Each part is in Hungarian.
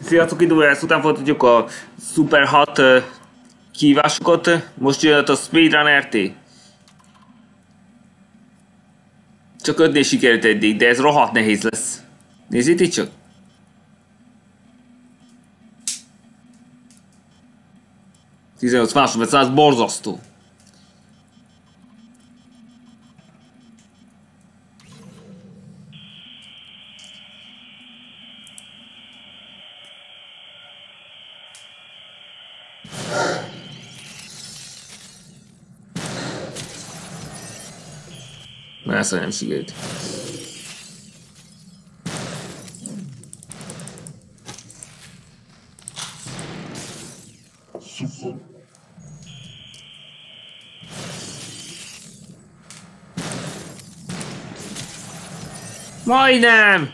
Sziasztok, idővel után folytatjuk a Super 6 kihívásokat. Most jön a Speedrun RT. Csak 5-nél sikerült eddig, de ez rohadt nehéz lesz. Nézzétek csak! ...18 másodperc, ez borzasztó. Persze nem sikerült. Majdnem!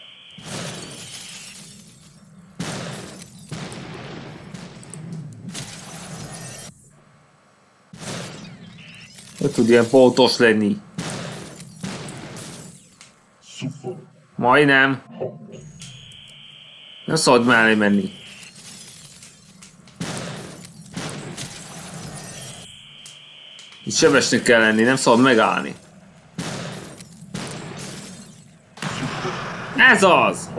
Hogy tud ilyen pontos lenni? Majdnem. Nem szabad mellé menni. Itt sebesnek kell lenni, nem szabad megállni. Ez az!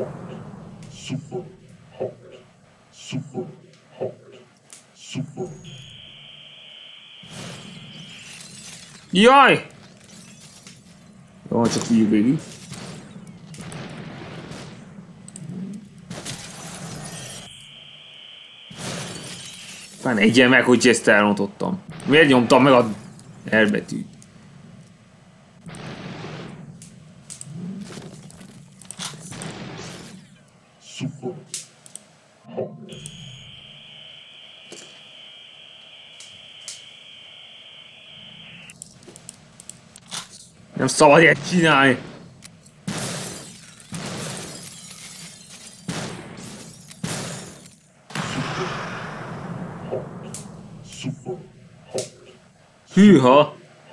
Jaj! Jó, csak így végig. Fán egyen meg, hogy ezt elrontottam. Miért nyomtam meg a R betűt? Nem szabad ilyet csinálni! Hűha!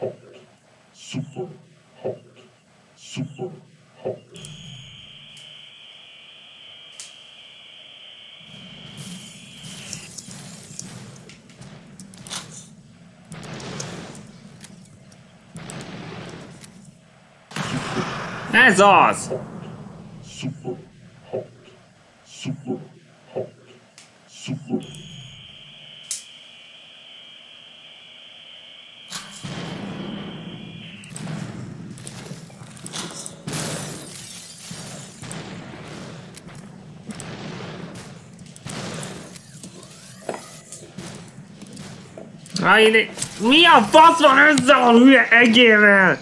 Ez az! Mi a fasz van ezzel a hülye egérrel?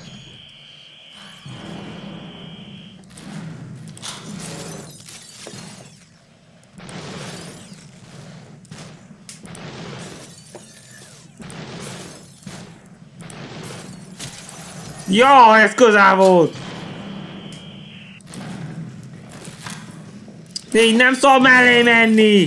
Ja, ez közel volt! Így nem szabad mellé menni!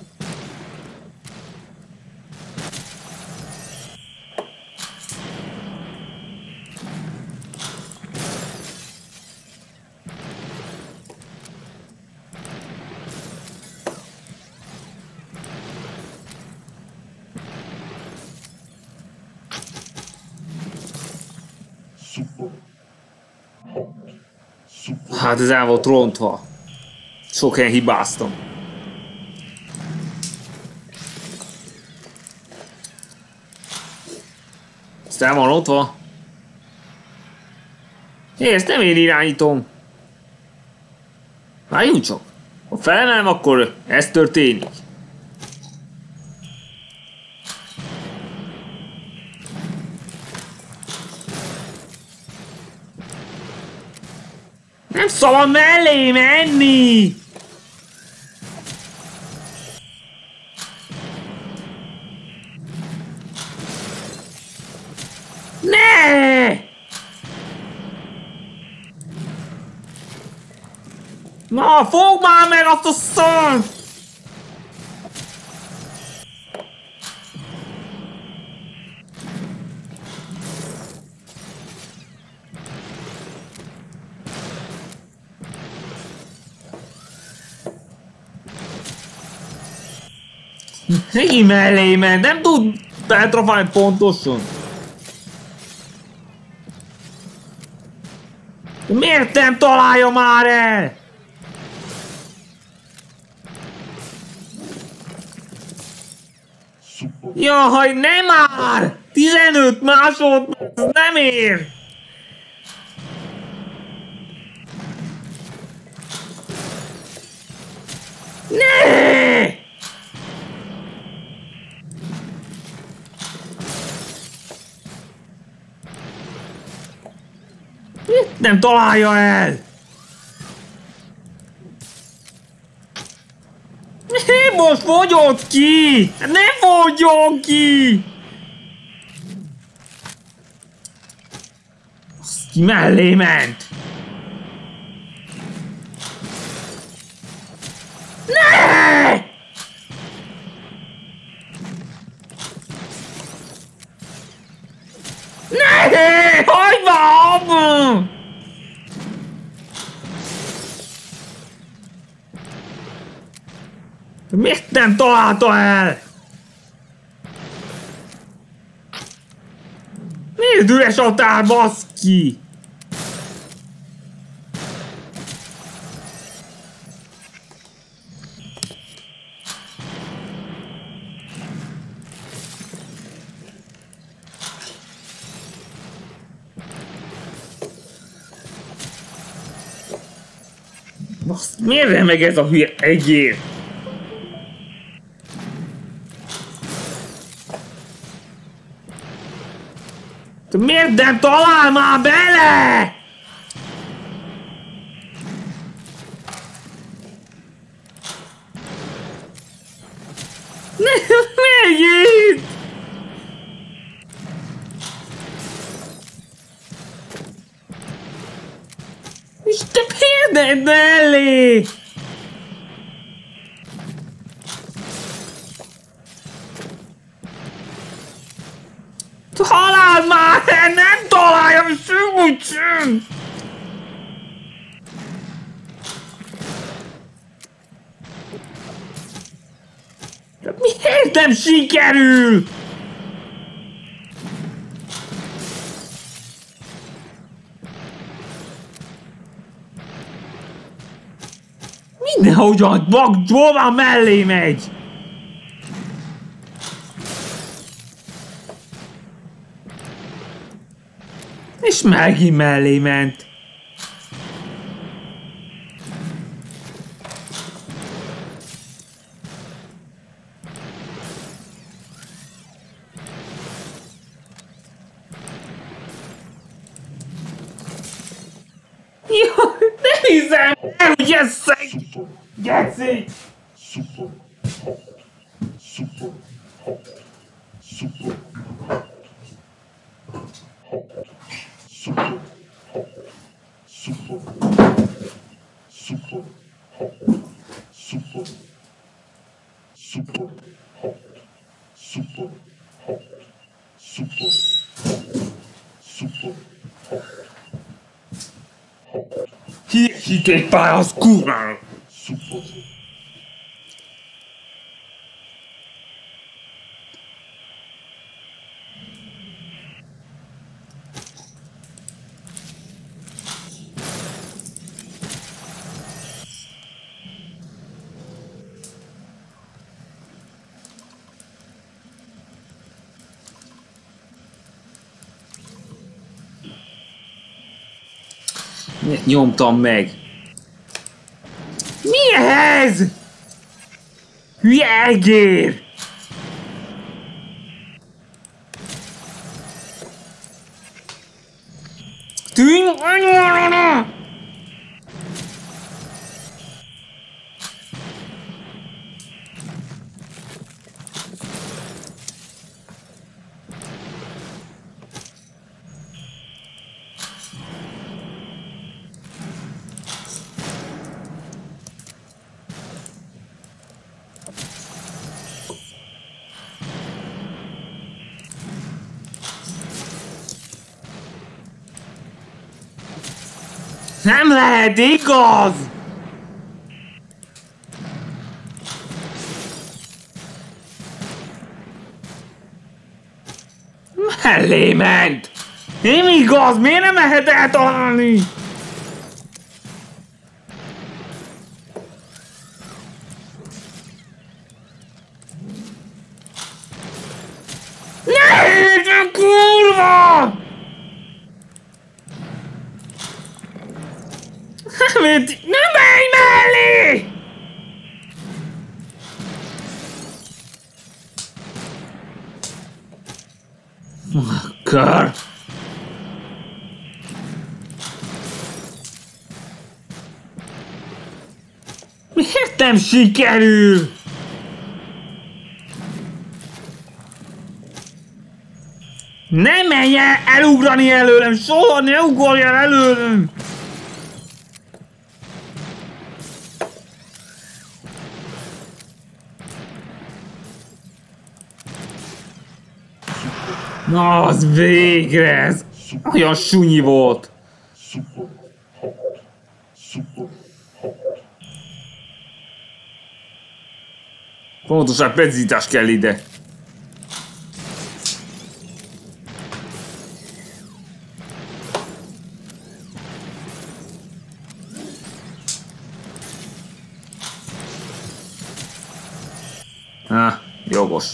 Hát ez el volt rontva. Sok helyen hibáztam. Ezt el van rontva? Hé, ezt nem én irányítom. Várjunk csak. Ha felemelem, akkor ez történik. Nem szabad mellé menni! Ne! Na, fogd már meg azt a szart! Neki mellé ment, nem tud betrafálni pontosan. Miért nem találja már el? Jaj, nem már! 15 másodperc, nem ér! Ne! Mit nem találja el? Most fogyott ki! Ne fogjon ki! Azt ki mellé ment! Ne! Ne! Hagyd már abba! Miért nem találta el? Miért üres a tár, baszki? Miért remeg ez a hülye egér? Miért nem talál már bele? Megint! És te miért nem mellé? Találd már! Nem találja, hogy szűkücsön! De miért nem sikerül? Mindenhogyan bagdolva mellé megy! És megint mellé ment. Jaj, nem hiszem el, hogy ez geci! Super hot. Super hot. Super hot. Hot. Super hot. Super hot. Super hot. Super. Super hot. Super hot. Super hot. Super hot. Hot. Híresíték pályáz, kurva! Super. Nyomtam meg. Mi ez? Hülye egér! Tűnj! Nem lehet igaz! Mellé ment! Nem igaz, miért nem lehet eltalálni? Ne, kurva! Nem menj mellé! Kör! Miért nem sikerül? Ne menj el elugrani előlem! Soha ne ugorj el előlem! Na, az végre! Ez olyan sunyi volt! Super hot. Super hot. Pontosan pedzítás kell ide. Jogos.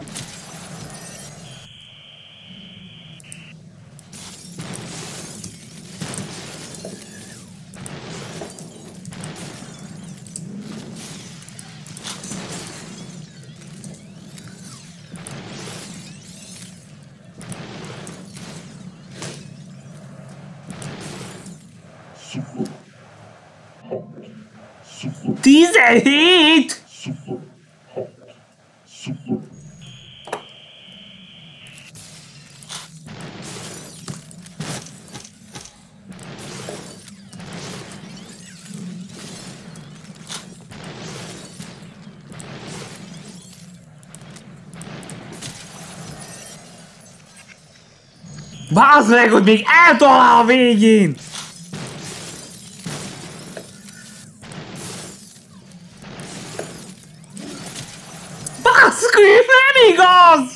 Super hot. Super 17! super hot. Super. Bázd meg, hogy még eltalál a végén! Baszki, nem igaz!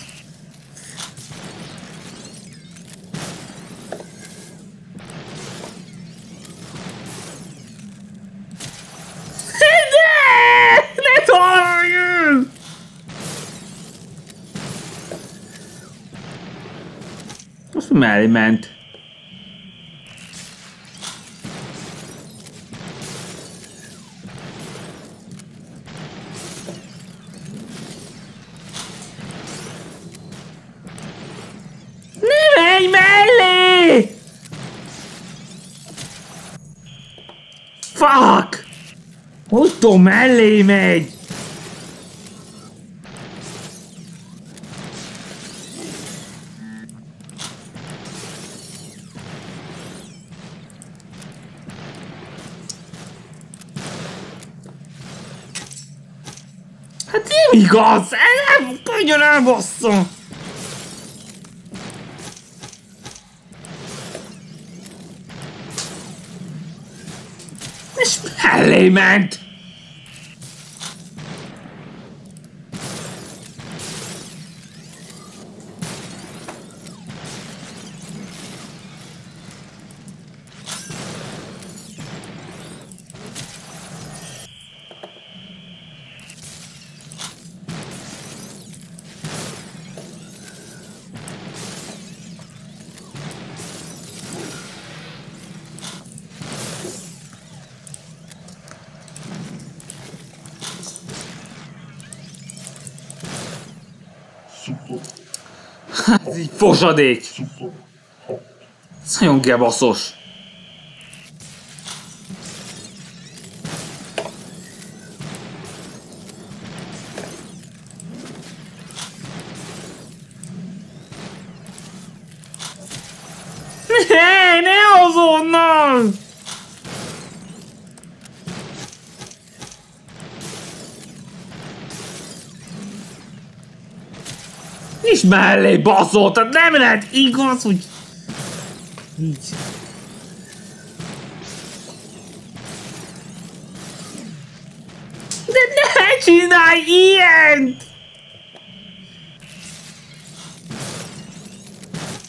Ne találj el! Most mellé ment. Ne menj mellé! Fuck! Otto mellé megy! Hát nem igaz! Nem könnyen elbasszom! És mellé ment! Super. Ez így fosadék! Super hot. Ez nagyon gebaszos! Ne azonnal! És mellé baszott, tehát nem lehet igaz, hogy... Így. De ne csinálj ilyent!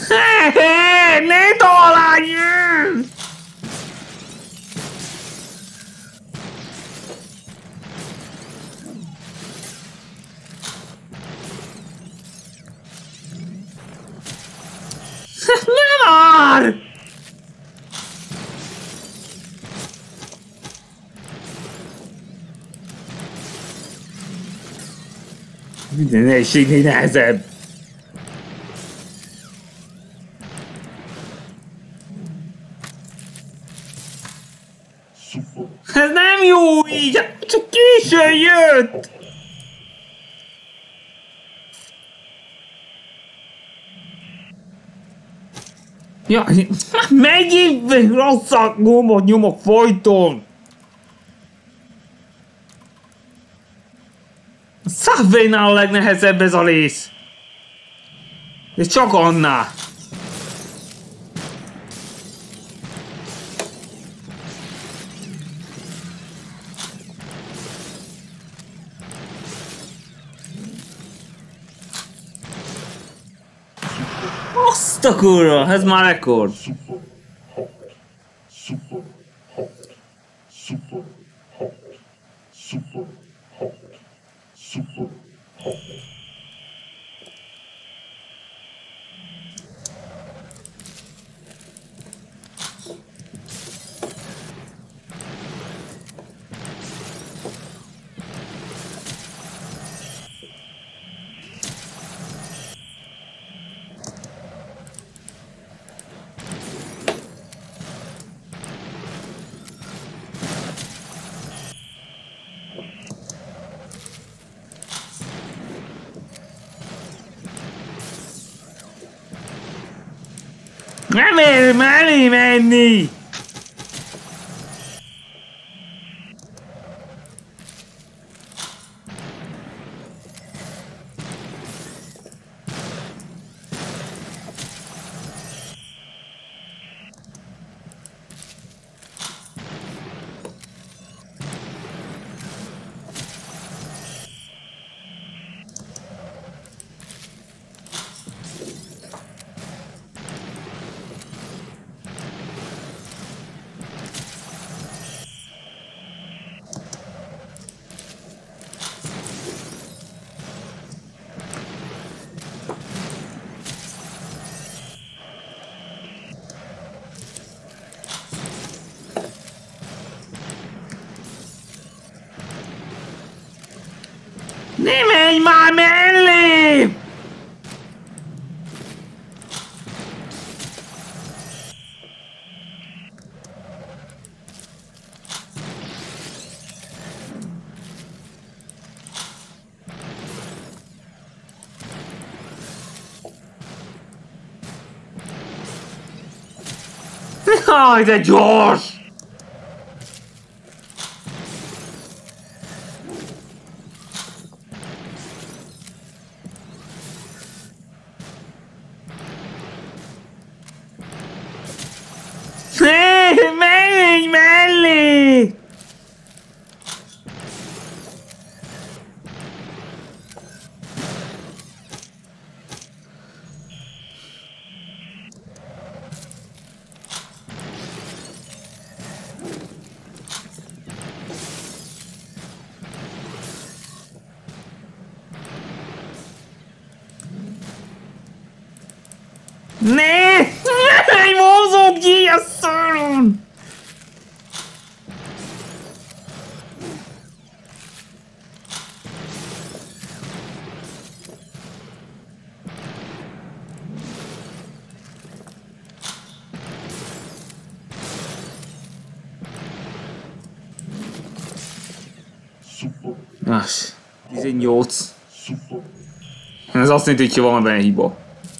Ne találj! Ne már! Minden nehézségnél nehezebb. Super. Ez nem jó így, csak későn jött. Ja, megint rosszak gombot nyomok folyton. A Subway-nál a legnehezebb ez a rész. Ez csak annál. Azt a kurva, ez már rekord. Super hot. Super hot. Super hot. Super hot. Super hot. Nem ér mellé menni! Ne menj már mellé! Jaj, de gyors! Menj mellé! Ne! Ne mozogj így a szalon! Super. Ás, 18. Super. Ez azt jelenti, hogy van benne hiba.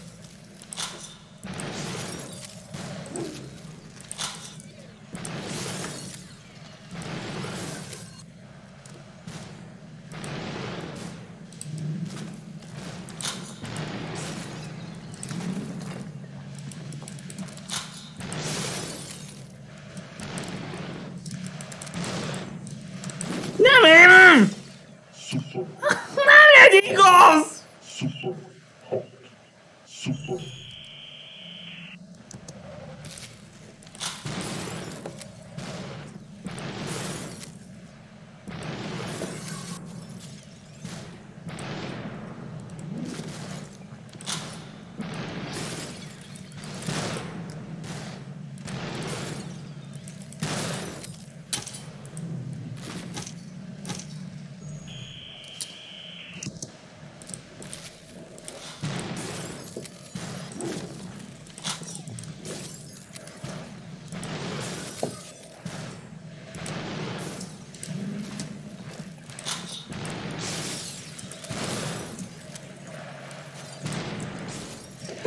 Nem! Super. Nem egy igaz! Super hot. Super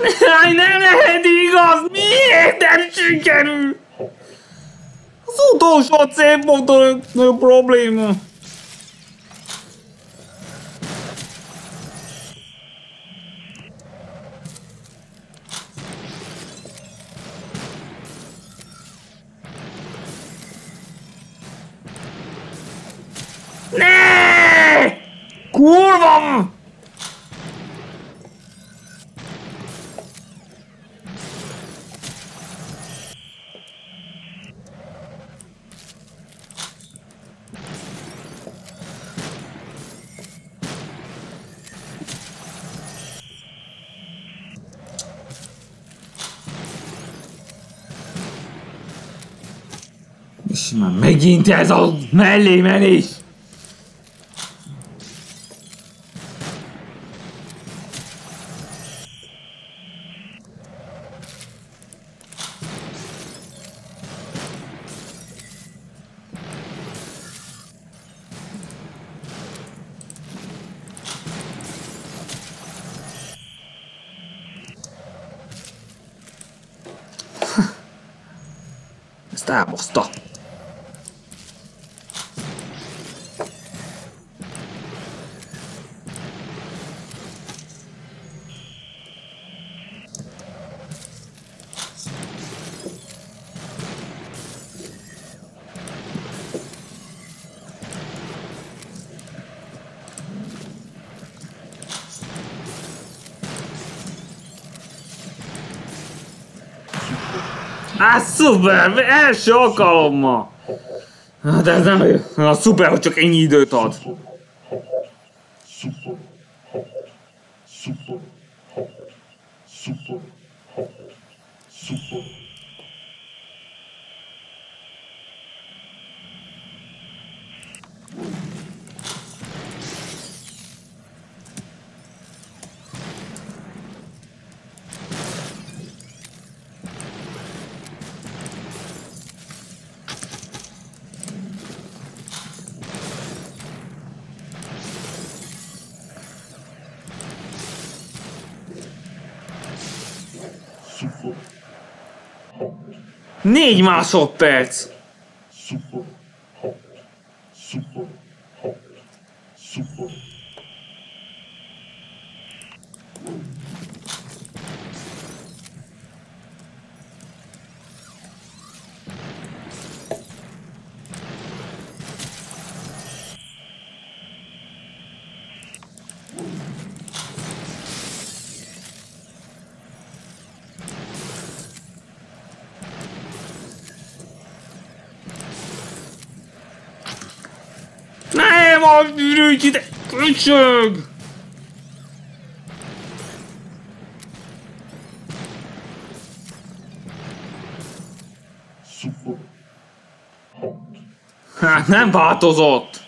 Jaj, nem lehet igaz! Miért nem sikerül? Az utolsó célponton a probléma. Ne! Kurva! És már megint ez a mellé menés! Ezt elbaszta. Á, szuper! Első alkalommal! De ez nem jó. Szuper, hogy csak ennyi időt ad. Super hot. Super hot. Super hot. Super. Super hot. 4 másodperc! Super hot. Super hot. Super. Nem, a ürügy ide! Köcsög! Super hot. Hát nem változott!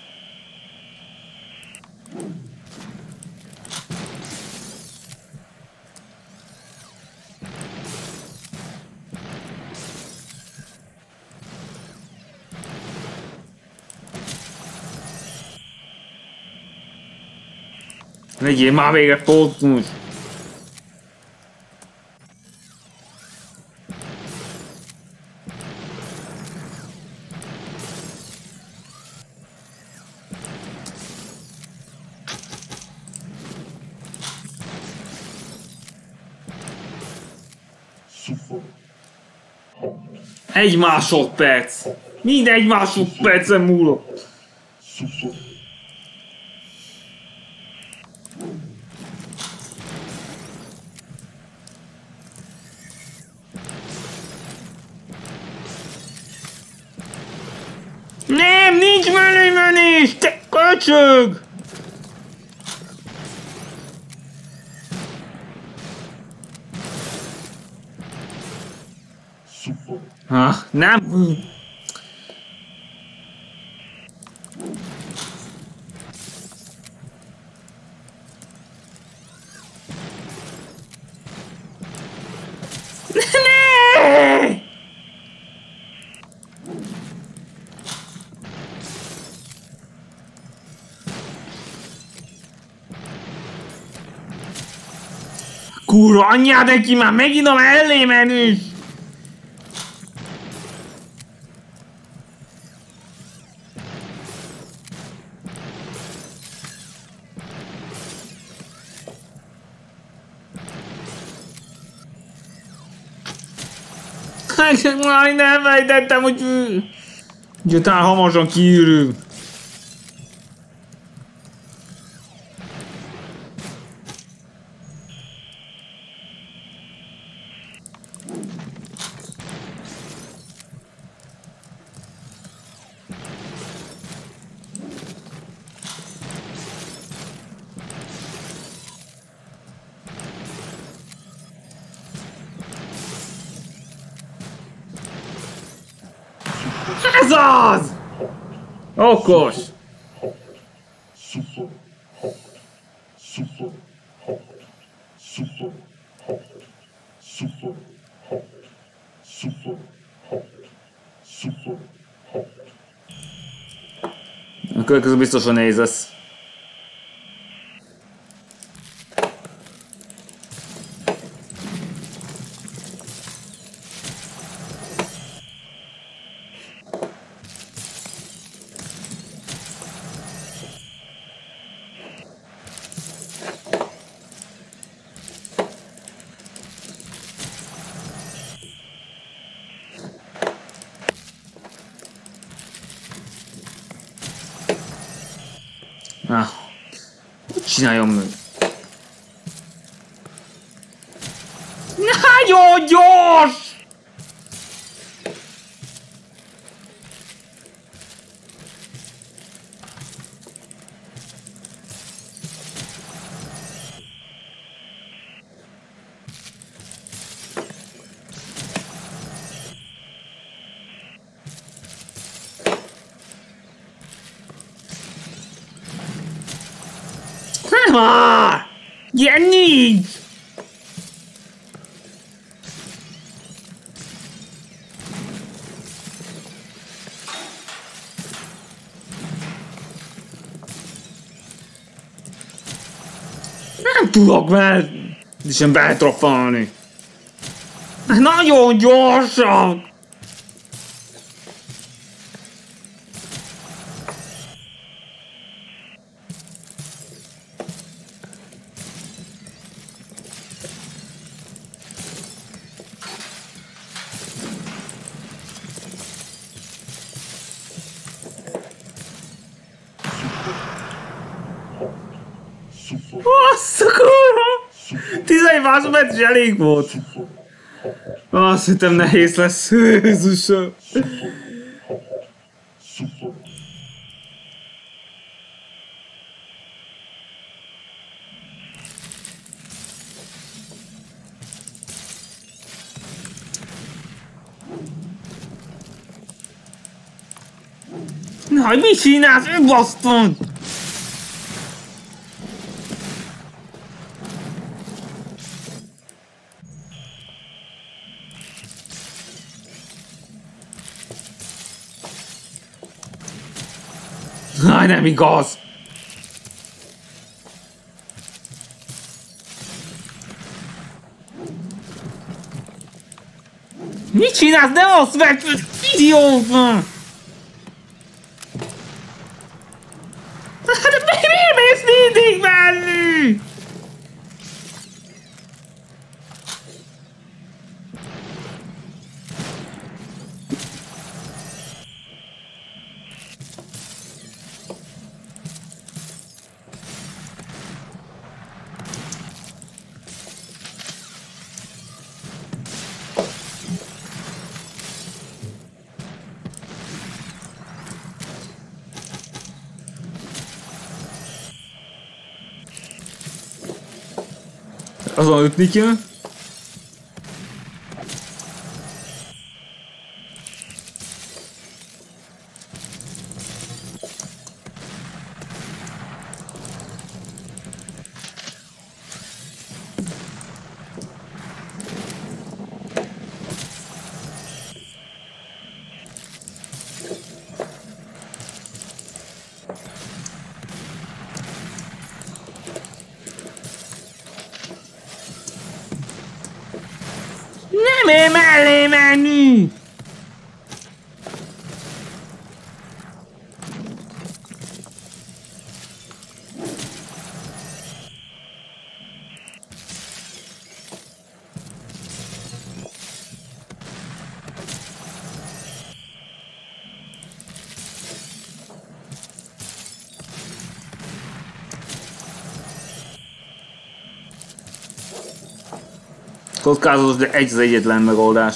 Legyél már végre pótmus! Super hot. 1 másodperc! Mind 1 másodpercen múlott! Super. Nem, nincs menés! Te köcsög! Super. Ha, nem! Ne! Kurva anyád neki, már megint a mellé menő! Majdnem elfejtettem, hogy... Ugye talán hamarosan kiürül. Ez az! Okos! Super hot. Super hot. Super hot. Super hot. Super hot. Super hot. A következő biztosan nehéz lesz. Hogy csináljam meg? Nagyon gyors! Már! Ilyen nincs! Nem tudok már sem betrafalni. Nagyon gyorsan! Azt a kurva! 11 másodperc is elég volt. Azt hittem nehéz lesz. Jézusom. Super. Na, hogy mit csinálsz? Basztod! Aj, nem igaz! Mit csinálsz? Ne azt vedd, hogy idióta! Hát miért mész mindig mellé? Azon ütni kell. Nem ér mellé menni! Kockázatos, de egy az egyetlen megoldás.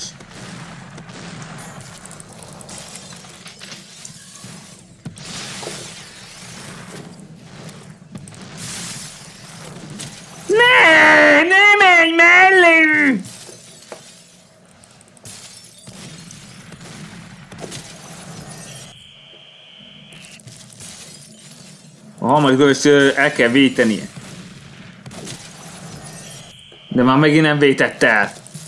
Ne menj mellé! A harmadik el kell vétenie. De már megint nem vétett el.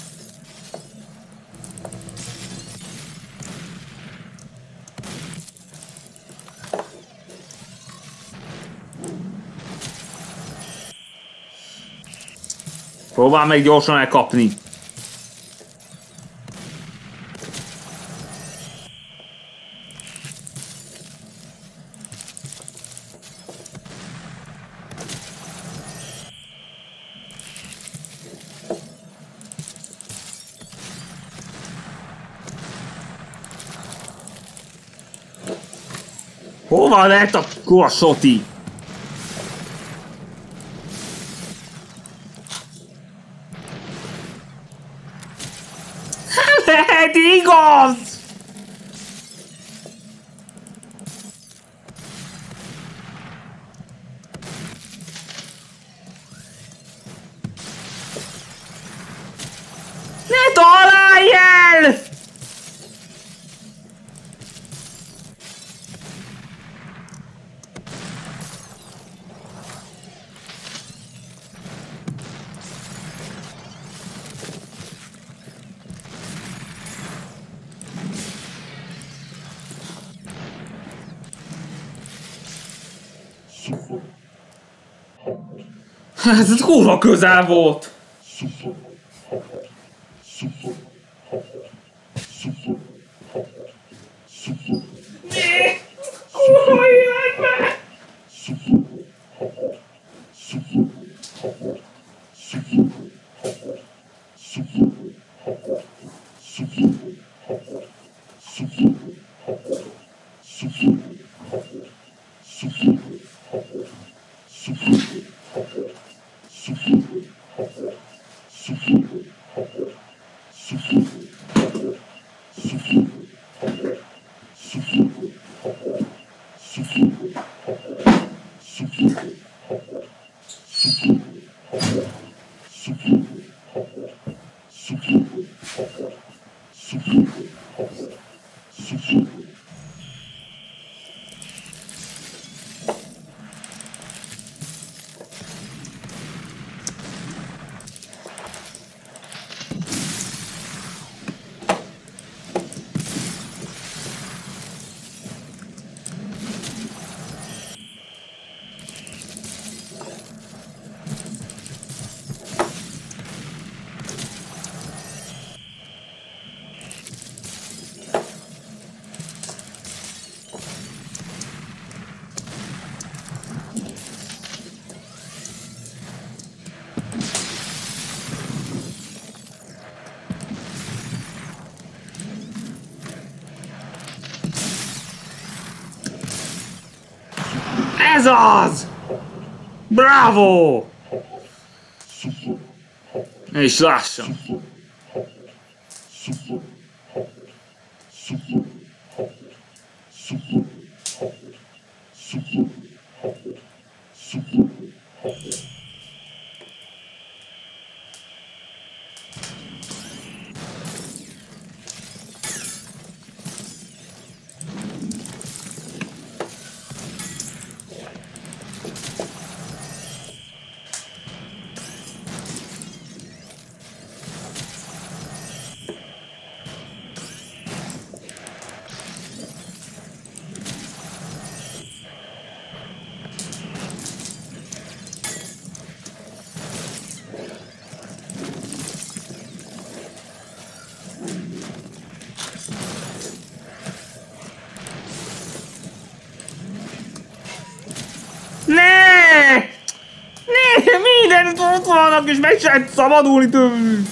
Próbál meg gyorsan elkapni. Hova lett a korsoti? Lehet igaz! Ne találj el! Ez kurva közel volt! Kurva életbe! Ez az! Bravo! És lassan. ott vannak, és meg se lehet szabadulni tőlük.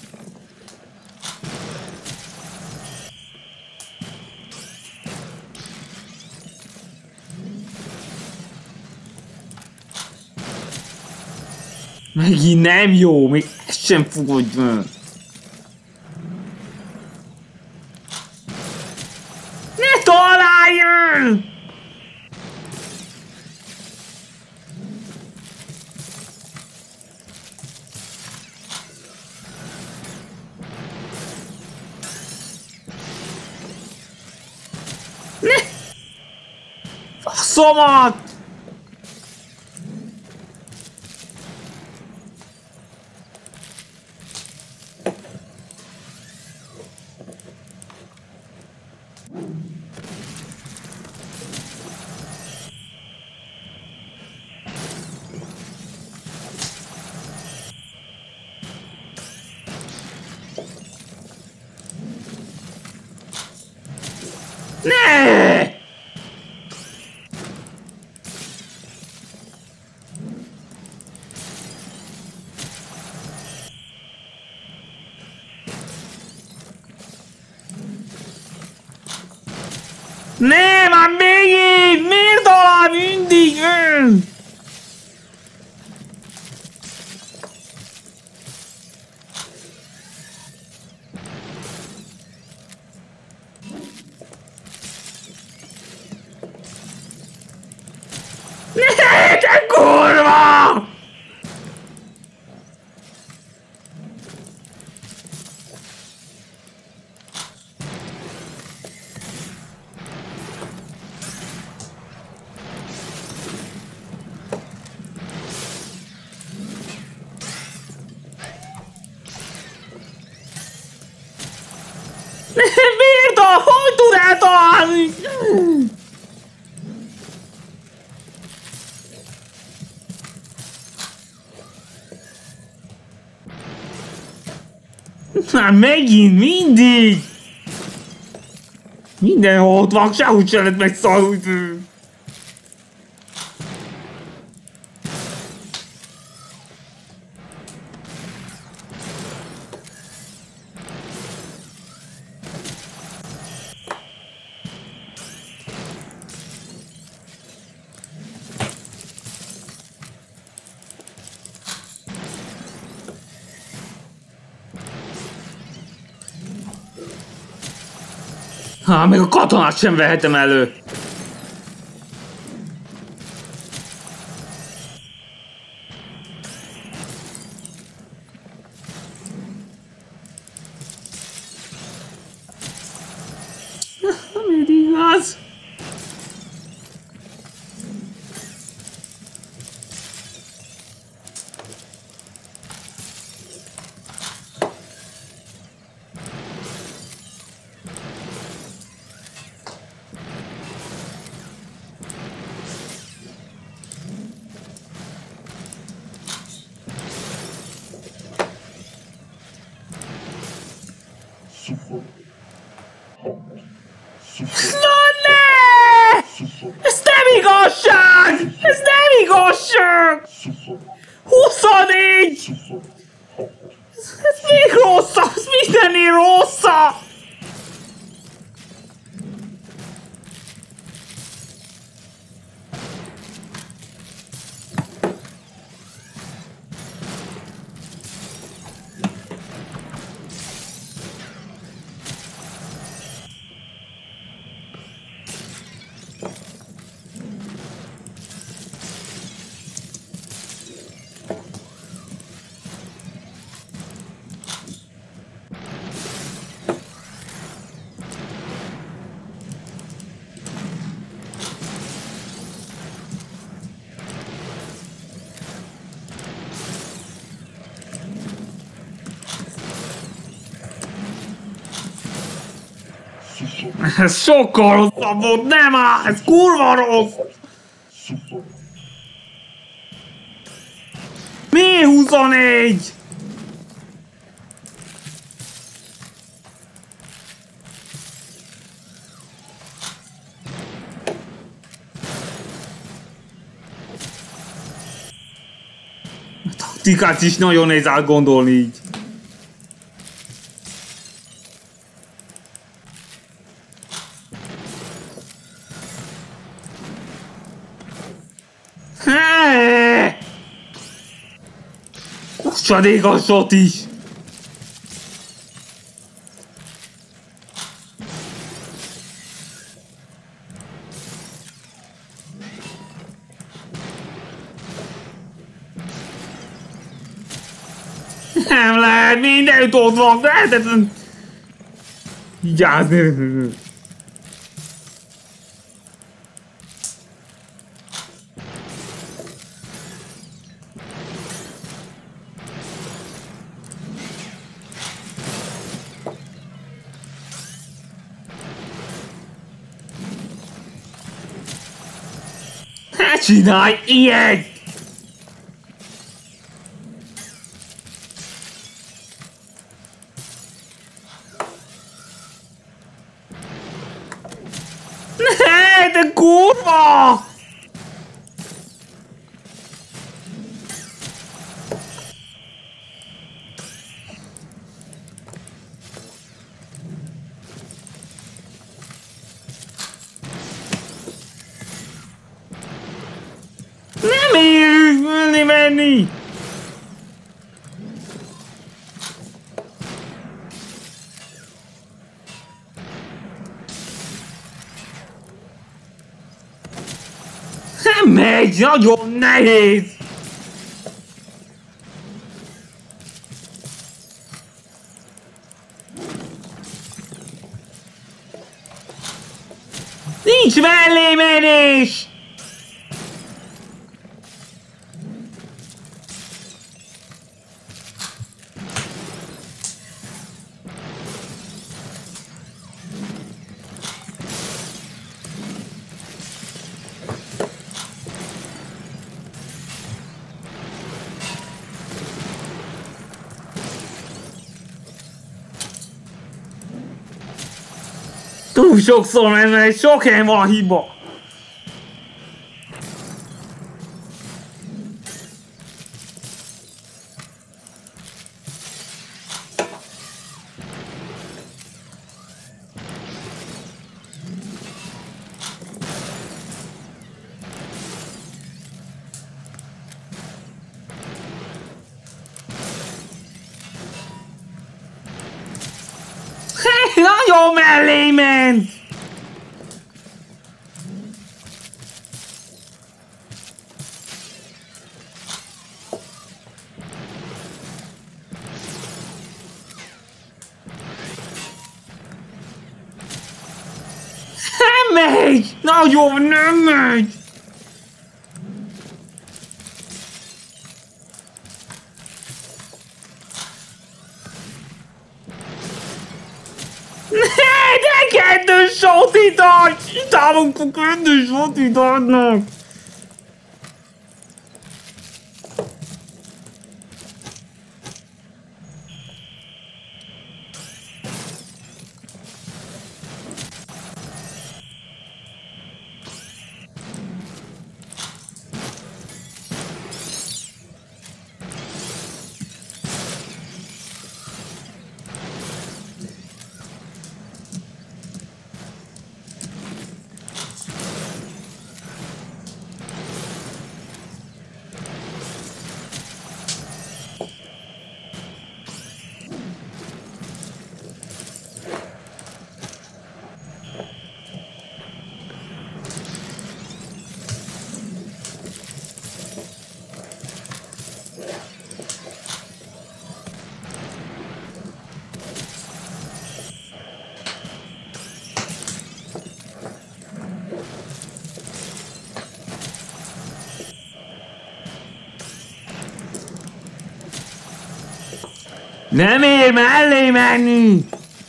Megint nem jó, még ezt sem fogadj meg. Ne találjon! Ne! Faszomat! Ne! Ne, már végig! Miért talál mindig ön? Ne, te kurva! Miért a? Hogy tud eltalálni? Már megint, mindig! Mindenhol ott van, sehogy se lehet megszalulni tőle. Még a katonát sem vehetem elő. Miért igaz? Super. Hot. Super. Stanley! Ez nem igazság! Ez nem igazság! Super. 24! Super. Hot. Ez még rosszabb! Ez mindennél rosszabb! Ez sokkal rosszabb volt, nem áll! Ez kurva rossz! Super. Mi 24? taktikát is nagyon nehéz átgondolni így. Csadék a shot is! Nem lehet, mindenütt ott van, lehetetlen! Vigyázni! Ne csinálj ilyet! Ne, de kurva! Nem érünk menni! Nem megy, nagyon nehéz! Nincs mellé menés! Túl sokszor mert sok helyen van hiba. Nagyon mellé ment! Nem megy! Nagyon nem megy! De kettős sotit adj! Itálunk a kettős sotit adnak! Nem ér mellé menni!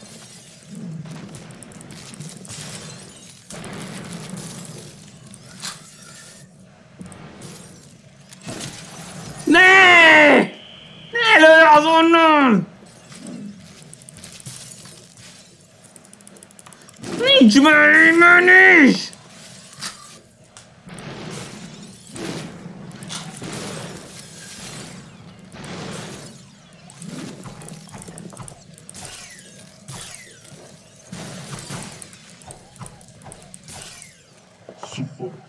Ne! Ne lőj azonnal! Nincs mellé menés!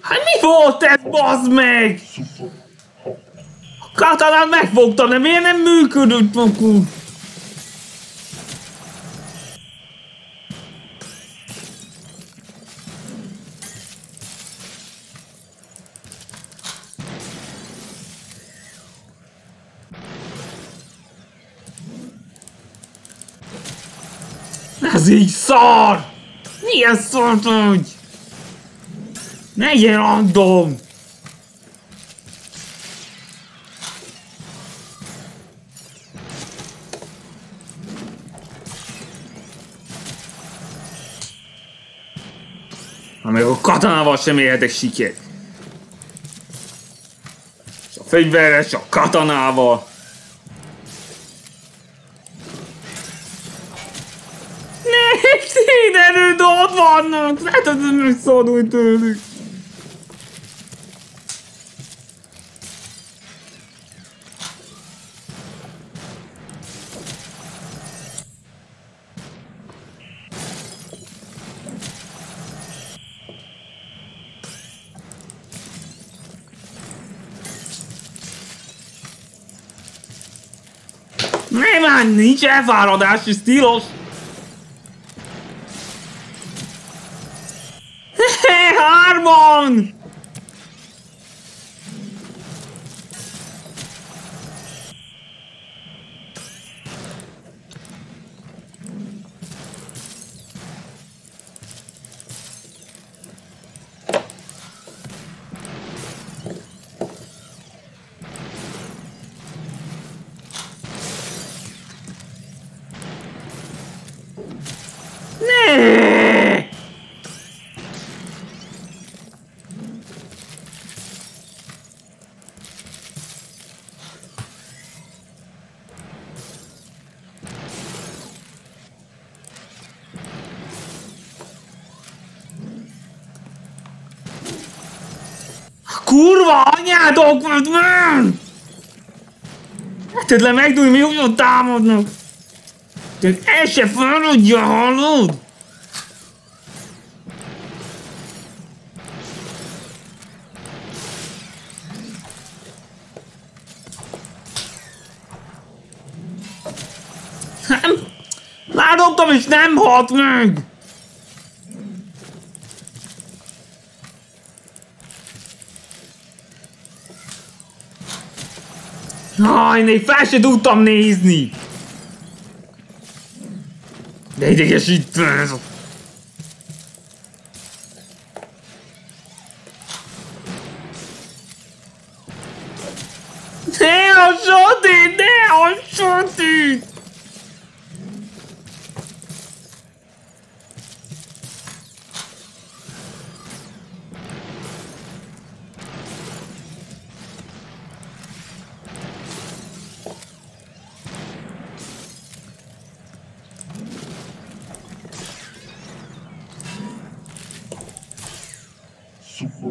Hát mi volt ez, bazd meg? Super. A katanát megfogtam, de miért nem működött akkor? Ez így szar! Milyen szart vagy? Ne ilyen random! Ha meg a katanával sem érhetek sikert. És a fegyverrel, és a katanával. Mindenütt ott vannak! Látod, hogy megszabadulj tőlük! Nem, már nincs elfáradás, és tilos! Hárman! Nee! Kurva anyádok volt, man! Lehetetlen megdúlni, mi ugyan támadnak! Csak el se feladja, hallod? Nem! Már dobtam és nem halt meg! Aj, még fel se tudtam nézni! De idegesítő ez a... Ne a sötét! Ne a sötét! Super.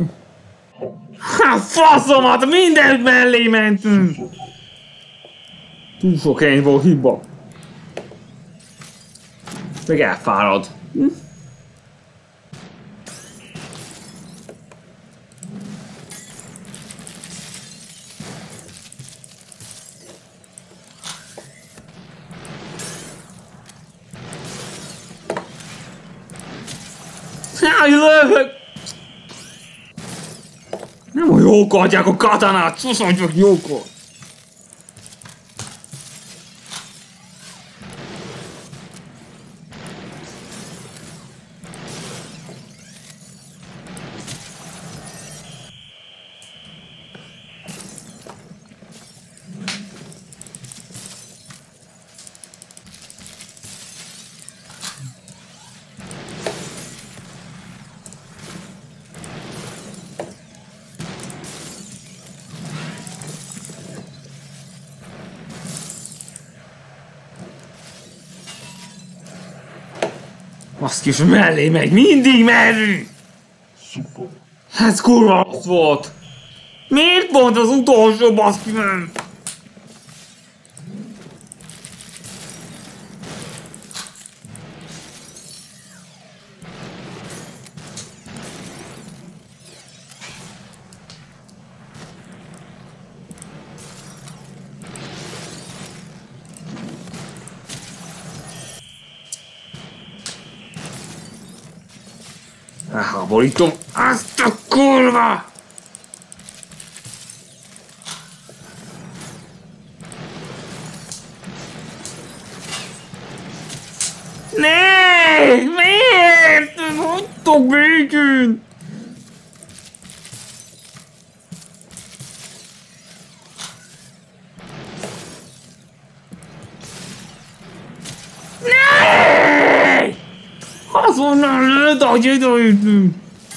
Ha, faszomat! Mindent mellé mentünk! Túl sok ennyi volt hiba. Meg elfárad. Háj, lövök! Nem a jók adják a katanát, sosem csak jókor. Baszki, és mellé megy, mindig merő! Super. Ez kurva rossz volt! Miért pont az utolsó, baszki, nem? Elháborítom azt a kurva! Ne! Miért? Hagytok békén! Ne! Azonnal lőd, hogy idejöttünk!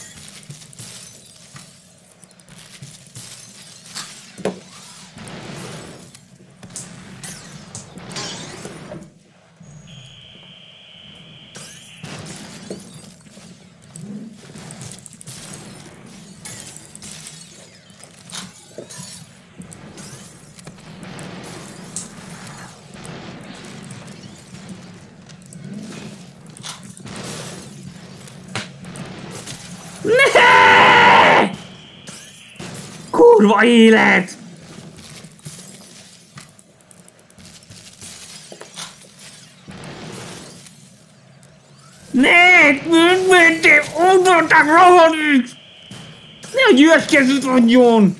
Ne! Kurva élet! Ne! Miért ott voltak rohanni? Nehogy üres kezűt adjon!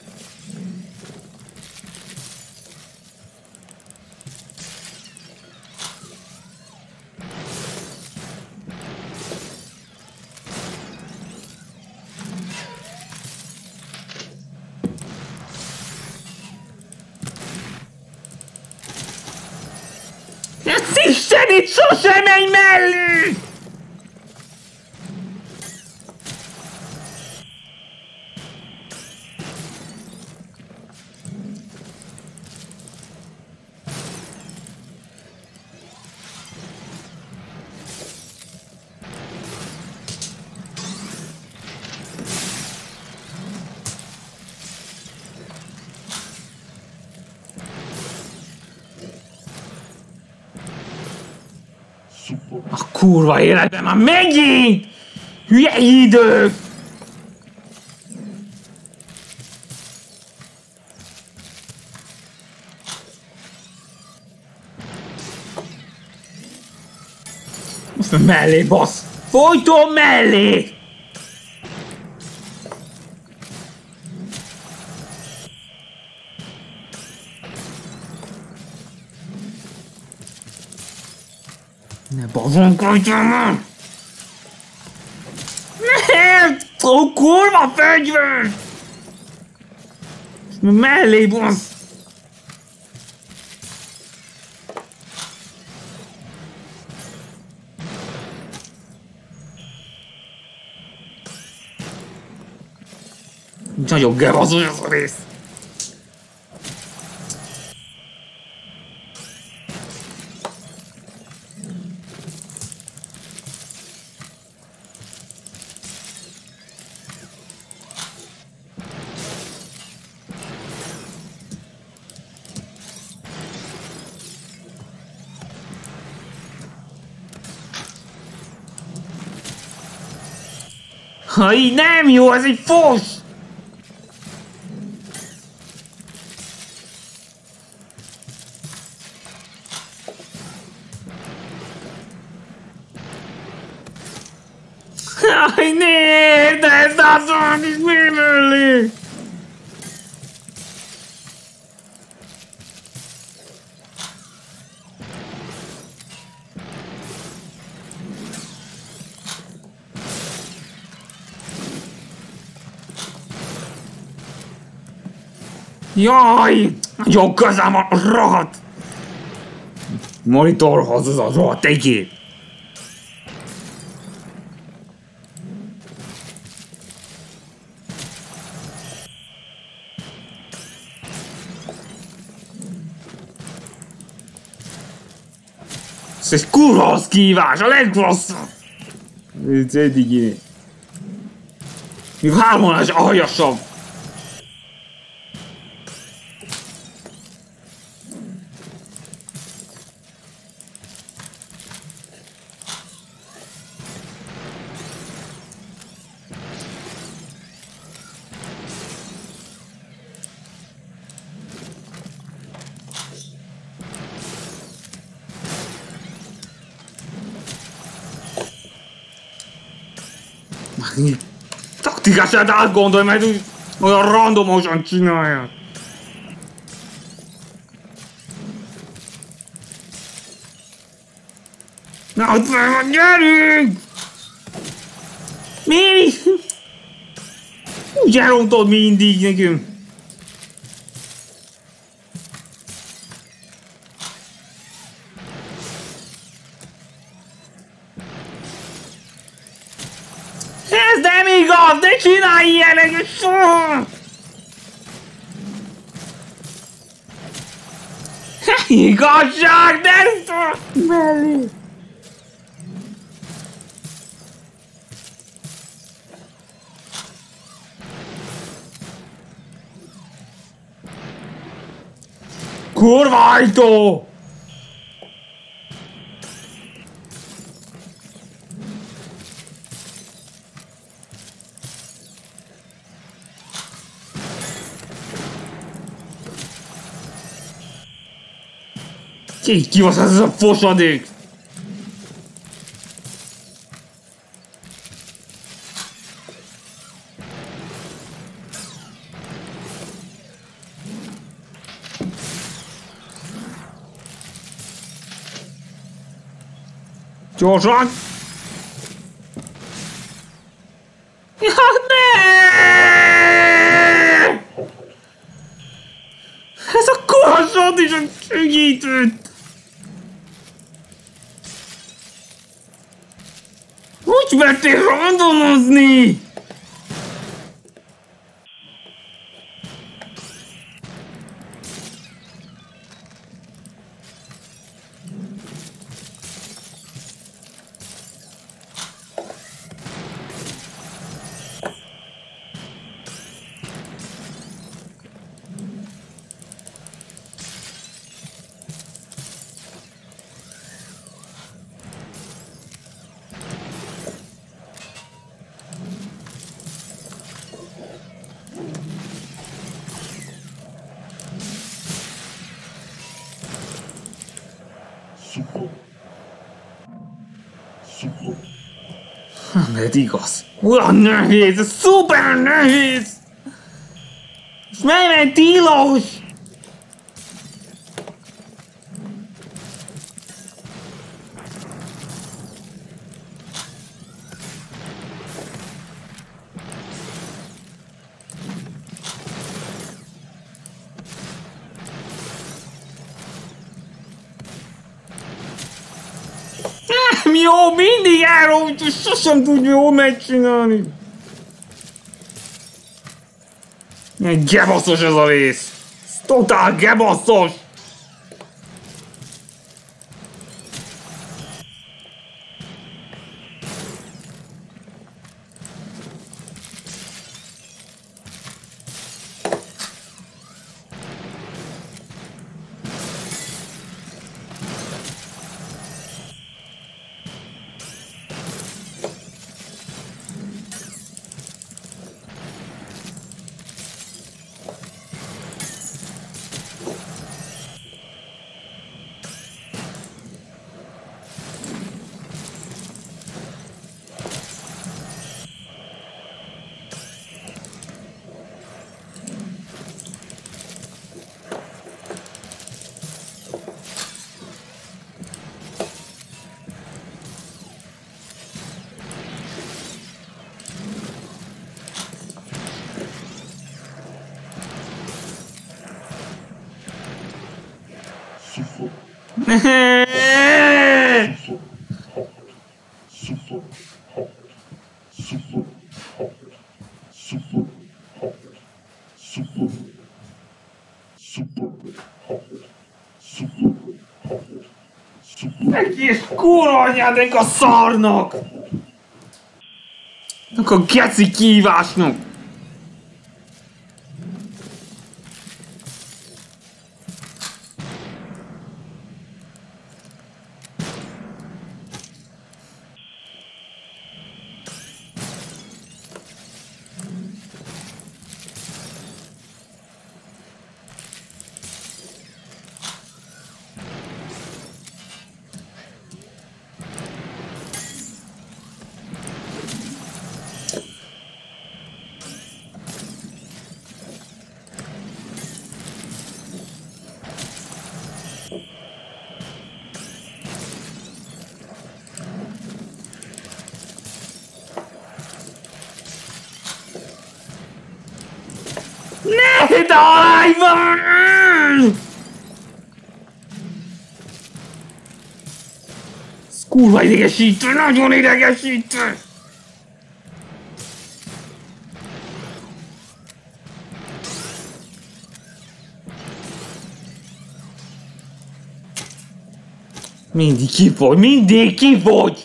Ez Isten itt sosem menj mellé! Szuper. A kurva életben már megint! Hülye idők! Most már mellé, bassz! Folyton mellé! Ne bazonkodjam már! Miért? Ó, kurva fegyver! Mellé, bassz! Nagyon gevazó ez a rész! Ha így nem jó, ez egy fos! Jaj, né, de ez azon is mi mellé! Jaj! Nagyon közel van a rohadt! Monitorhoz az a rohadt egyéb! Ez egy kurva rossz kihívás, a legrosszabb! Ez eddig én. Még hárman is aljasabb! Taktikását átgondolj, mert olyan randomosan csinálják. Na, ott van, gyerünk! Miért? Úgy elrontod mindig nekünk. Ez nem igaz! Ne csinálj ilyeneket soha! Igazság, nem mellé! Kurva ajtó! Ki az ez a fosadék? Gyorsan! Ja, ne! Ez a kurva is a segítőt! Hogy vettél randomozni? Super. Super. Ez igaz. Olyan nehéz, ez szuper nehéz! És mely tilos! Nem jó, mindig elrontja, sosem tudja jól megcsinálni. Gebaszos ez a rész. Ez totál gebaszos. Super. Super. Super. Super. Super. Super. Super. Super. Egész kurva anyádék a szarnak! A geci kihívásnak! te halálban! Ez kurva idegesítő, nagyon idegesítő! Mindig kifogy!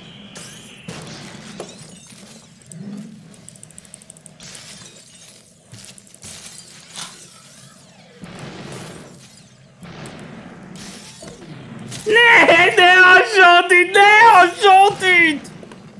Ne hassad itt, ne hassad itt!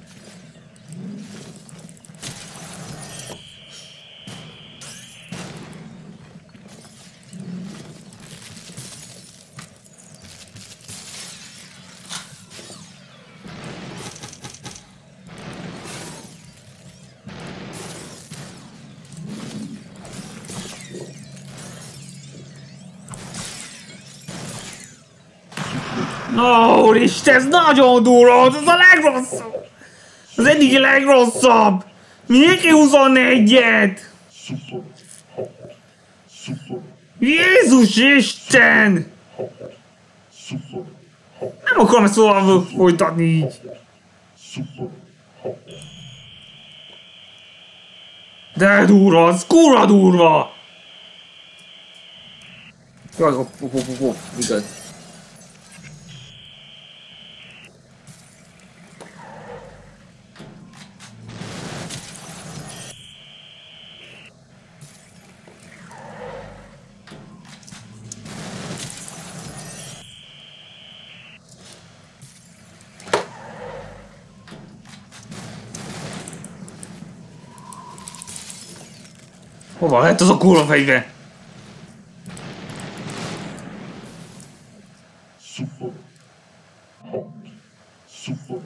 Úristen, ez nagyon durva, ez a legrosszabb! Az eddigi legrosszabb! Mindenki 24-et! Super hot. Super, Jézus Isten! super hot. Nem akarom ezt tovább folytatni így. Super hot. De durva, ez kurva durva! Jaj, igaz. Hova lett az a kurva fegyver? Super hot. Super.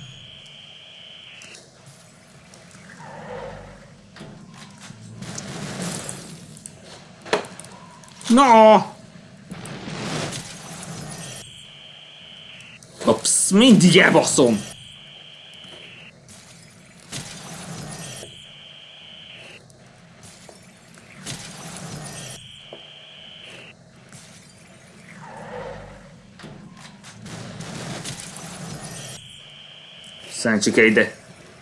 Na! Ops, mindig elbaszom! Szántsik ide.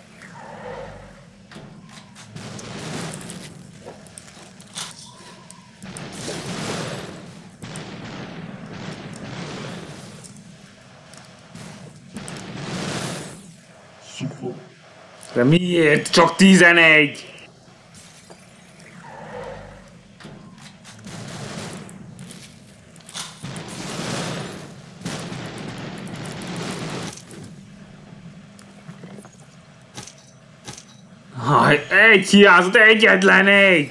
Super. De miért csak 11? Haj, egy hiányzott, egyetlen egy!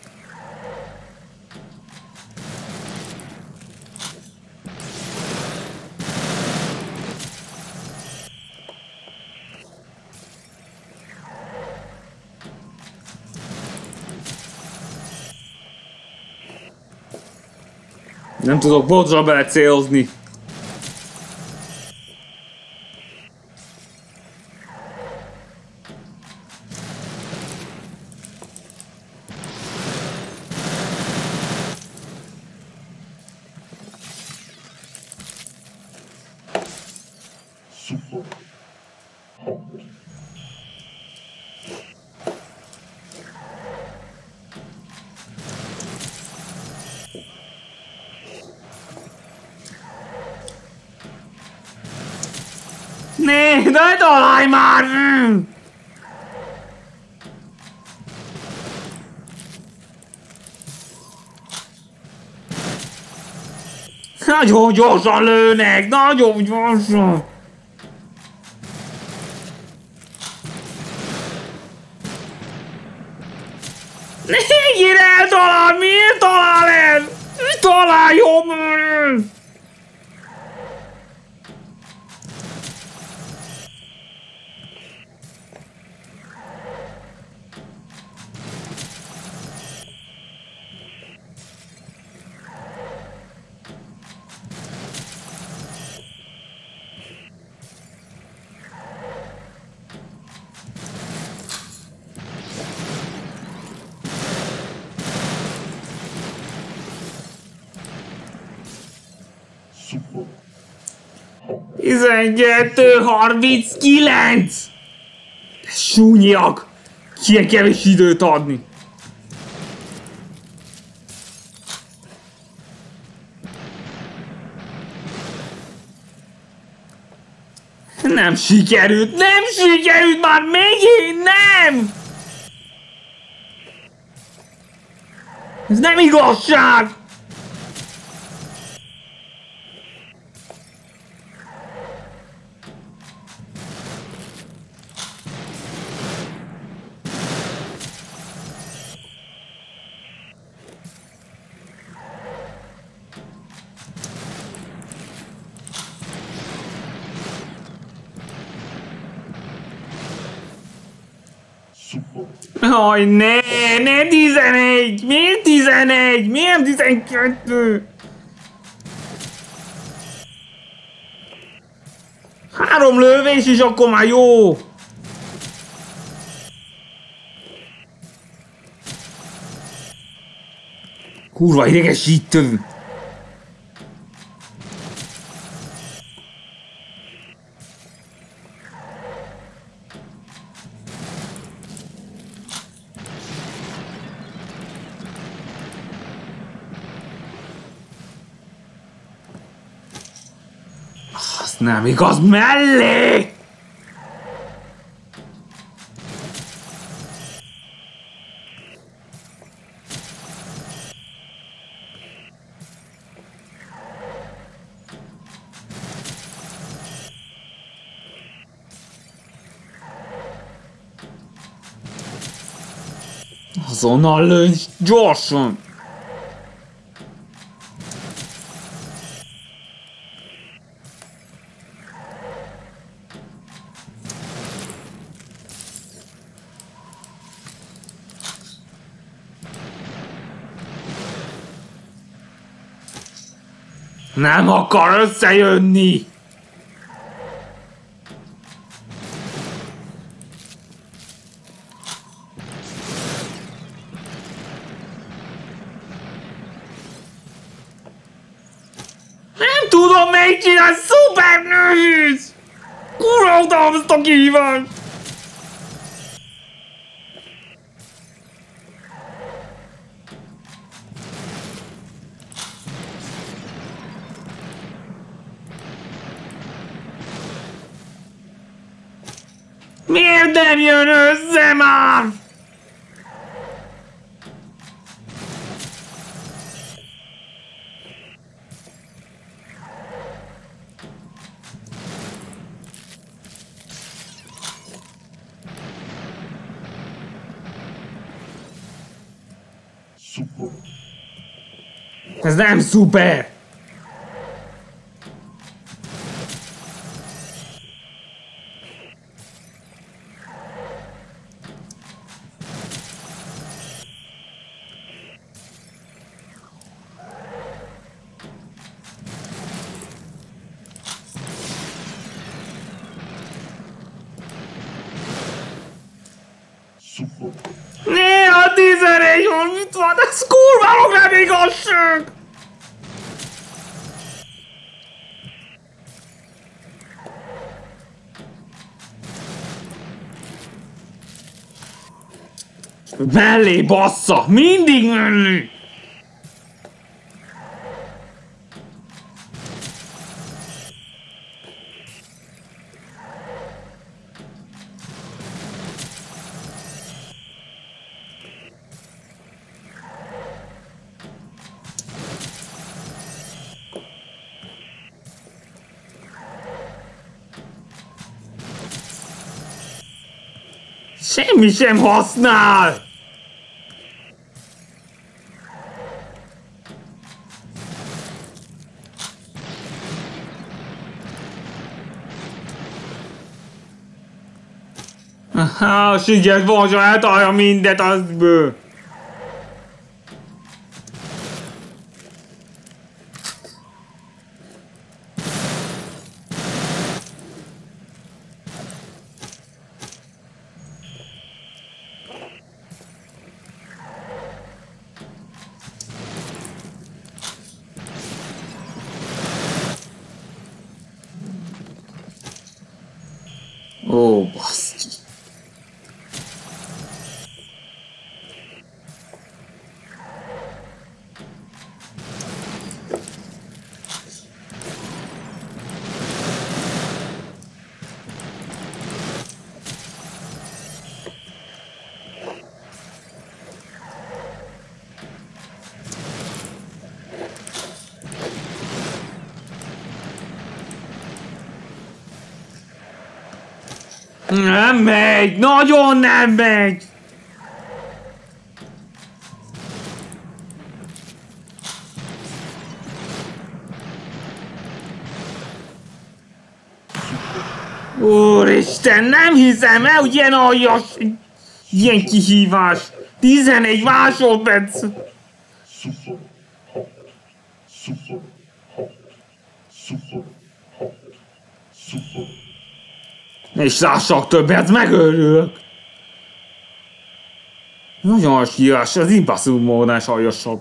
Nem tudok bodzra belecélozni. Super hot. Ne találj már! Nagyon gyorsan lőnek, nagyon gyorsan! Ennyire eltalál, miért talál el? Találjon már! Super. 12:39! Súnyiak! Ilyen kevés időt adni! Nem sikerült! Nem sikerült már megint! Nem! Ez nem igazság! Super. Aj, ne! Nem 11! Miért 11? Miért nem 12? 3 lövés és akkor már jó! Kurva idegesítő! Az nem igaz, mellé! Azonnal lőj, gyorsan! Nem akar összejönni! Nem tudom megcsinálni, szuper nehéz! Kurva utálom ezt a kihívást! Miért nem jön össze már? Super. Ez nem szuper! Super. Néha 11 hol mit van? Ez kurvára nem igazság! Mellé bassza! Mindig mellé! Semmi sem használ! Aha, sügyes vonzsa eltalálja mindet azből! Ó, baszki. Nem megy! Nagyon nem megy! Úristen, nem hiszem el, hogy ilyen aljas, ilyen kihívás. 11 másodperc. Super. Super. Super. Super. És lássak többet, megőrülök. Nagyon aljas kihívás, az Impossible módon is aljasabb.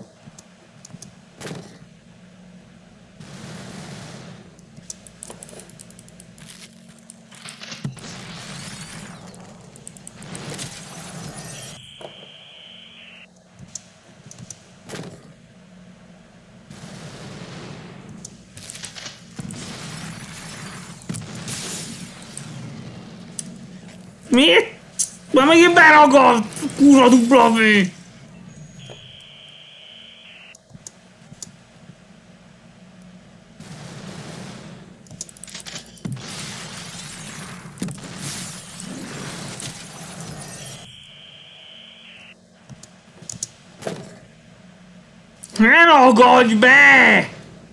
Mi? Már megint beragadt! Kurva dupla V! Ne ragadj be!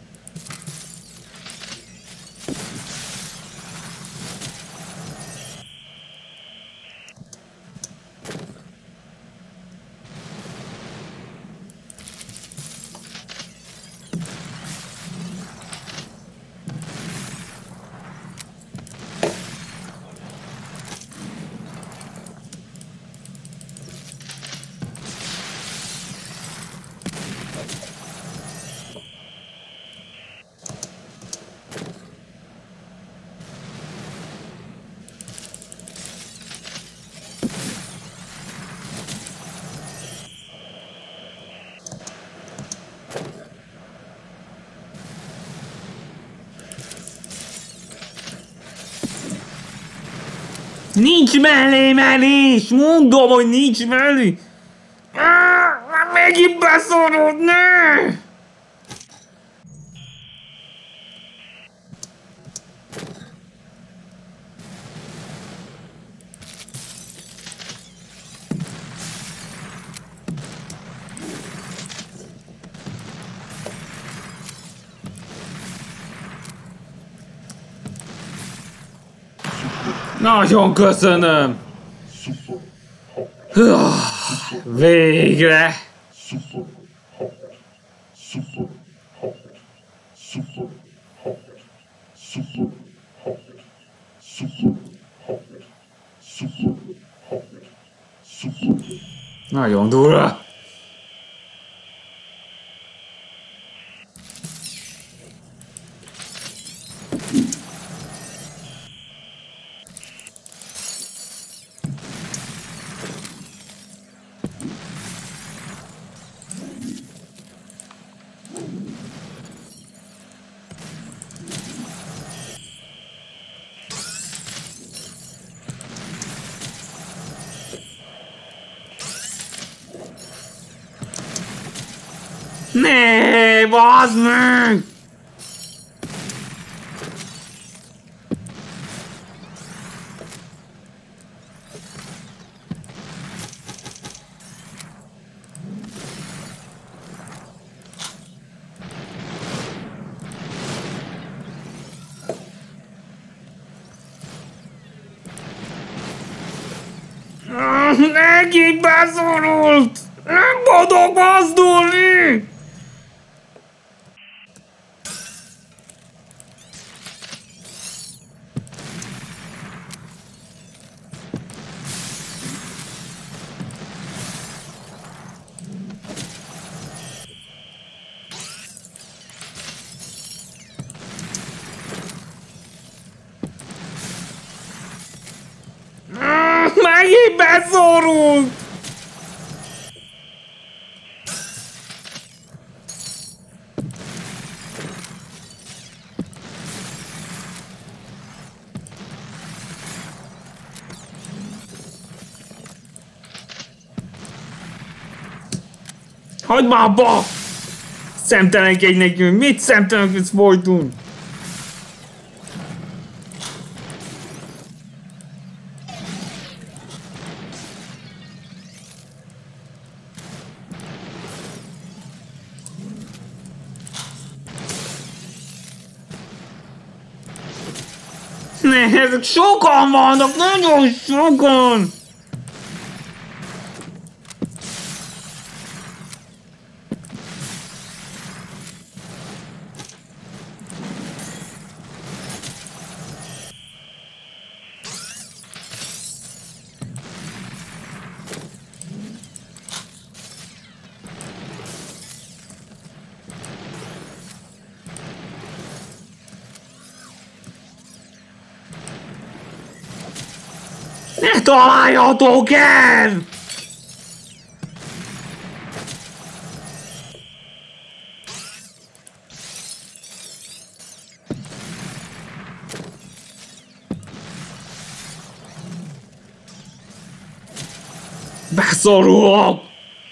Nincs mellé menés! Mondom, hogy nincs mellé! Megint beszorod, ne! Nagyon köszönöm! Végre! Super. Super. Super. Super. Super. Super. Super. Nagyon durva! Ne, bazd meg! Neki beszorult! Nem tudok mozdulni! Megint beszorult! Hagyd már abba! Szemtelenkedj nekünk! Mit szemtelenkedsz folytunk? Ne, ezek sokan vannak! Nagyon sokan! Ne találjatok el! Beszorulok!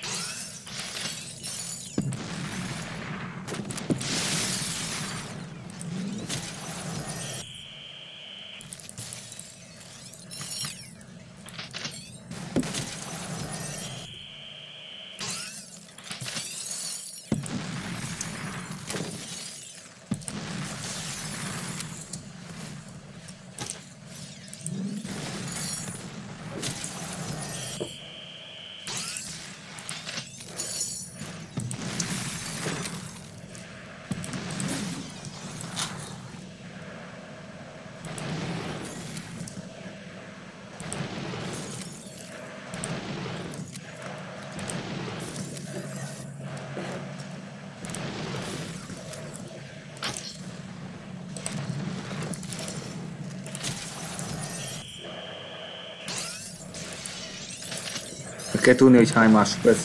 Kell tudni, hogy hány másodperc.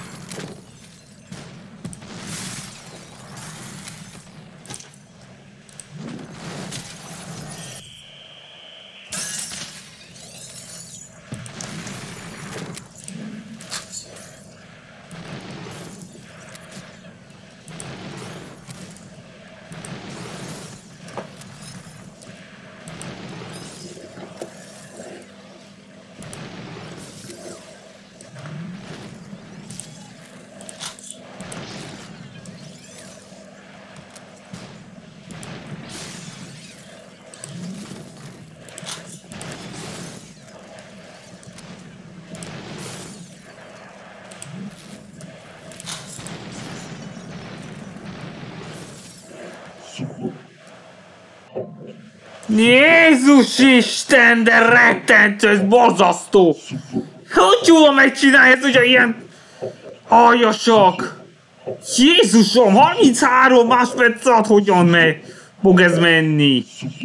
Jézus Isten, de rettentő, ez borzasztó! Hogy tudom megcsinálni ezt, hogyha ilyen aljasak? Jézusom, 33 másodperc alatt hogyan fog ez menni?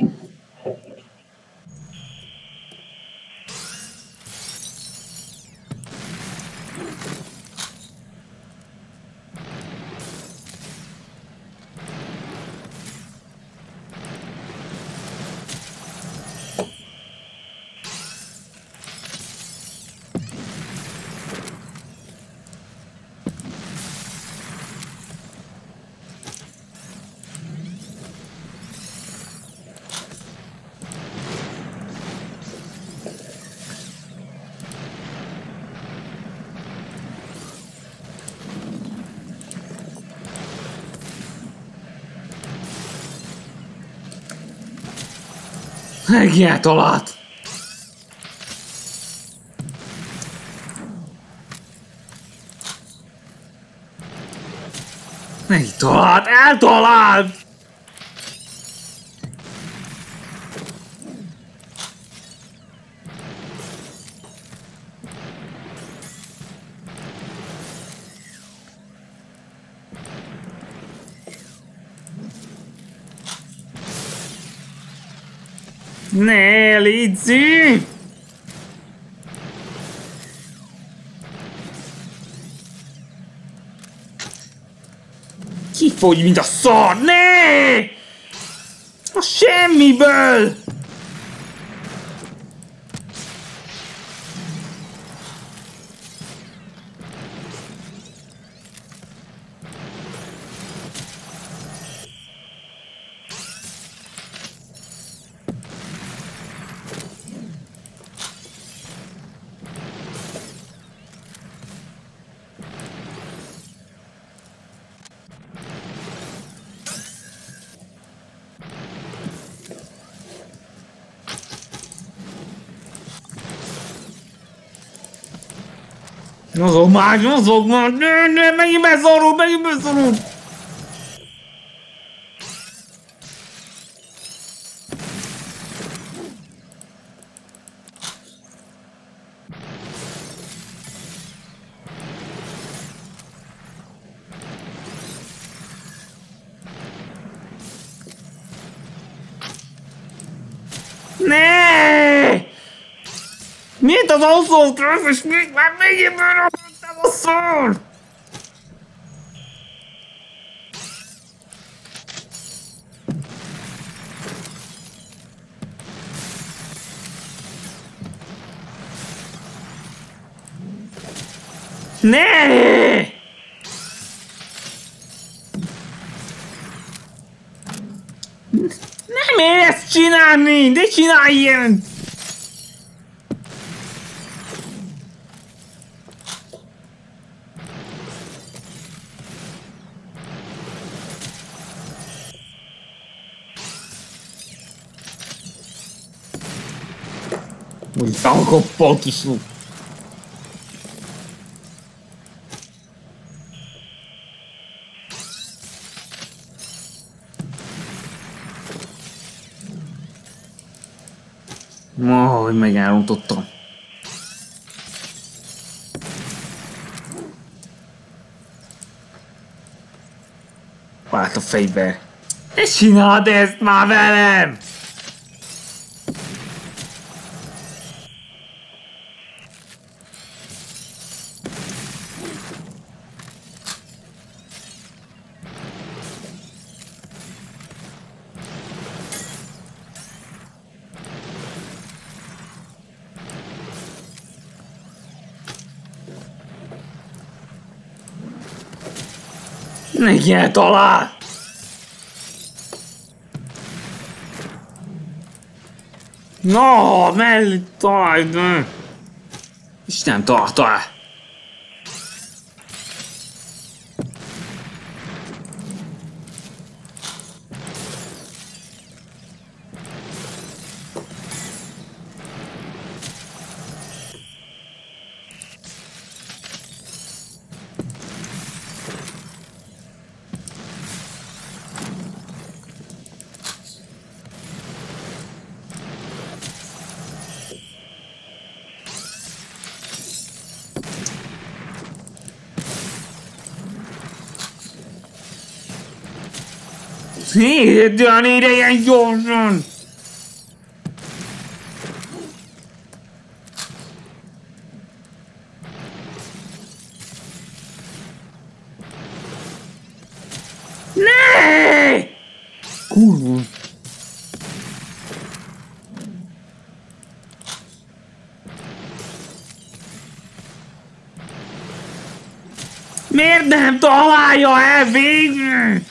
Megint talált! Megint talált! Eltalált! Ne, légy szív! fogy, mint a szar! Ne! A semmiből! Mozog már, megint beszorul! Ne! Miért az autót röv, és már megint berobottam a szor! Ne! Nem ér ezt csinálni, de csinálj ilyent! Úgy tankoppal kiszú. Majd megállítottam. Vált a fejbe. Ne csináld ezt már velem! Neki eltalál! No, mellé találj, de... Isten talál! Hidd olyan idejen gyorsan! Ne! Kurva! Miért nem találja el végre?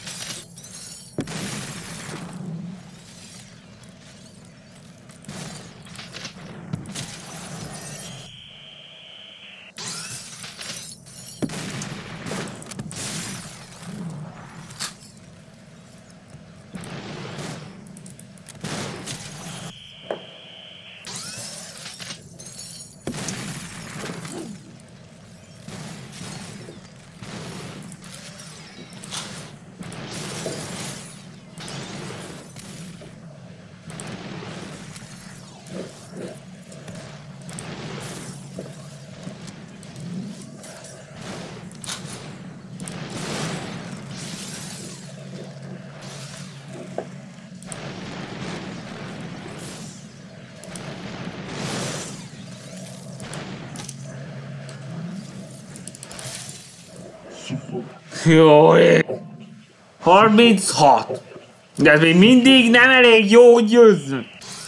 Jó ég! 36. De ez még mindig nem elég jó, hogy győzzünk.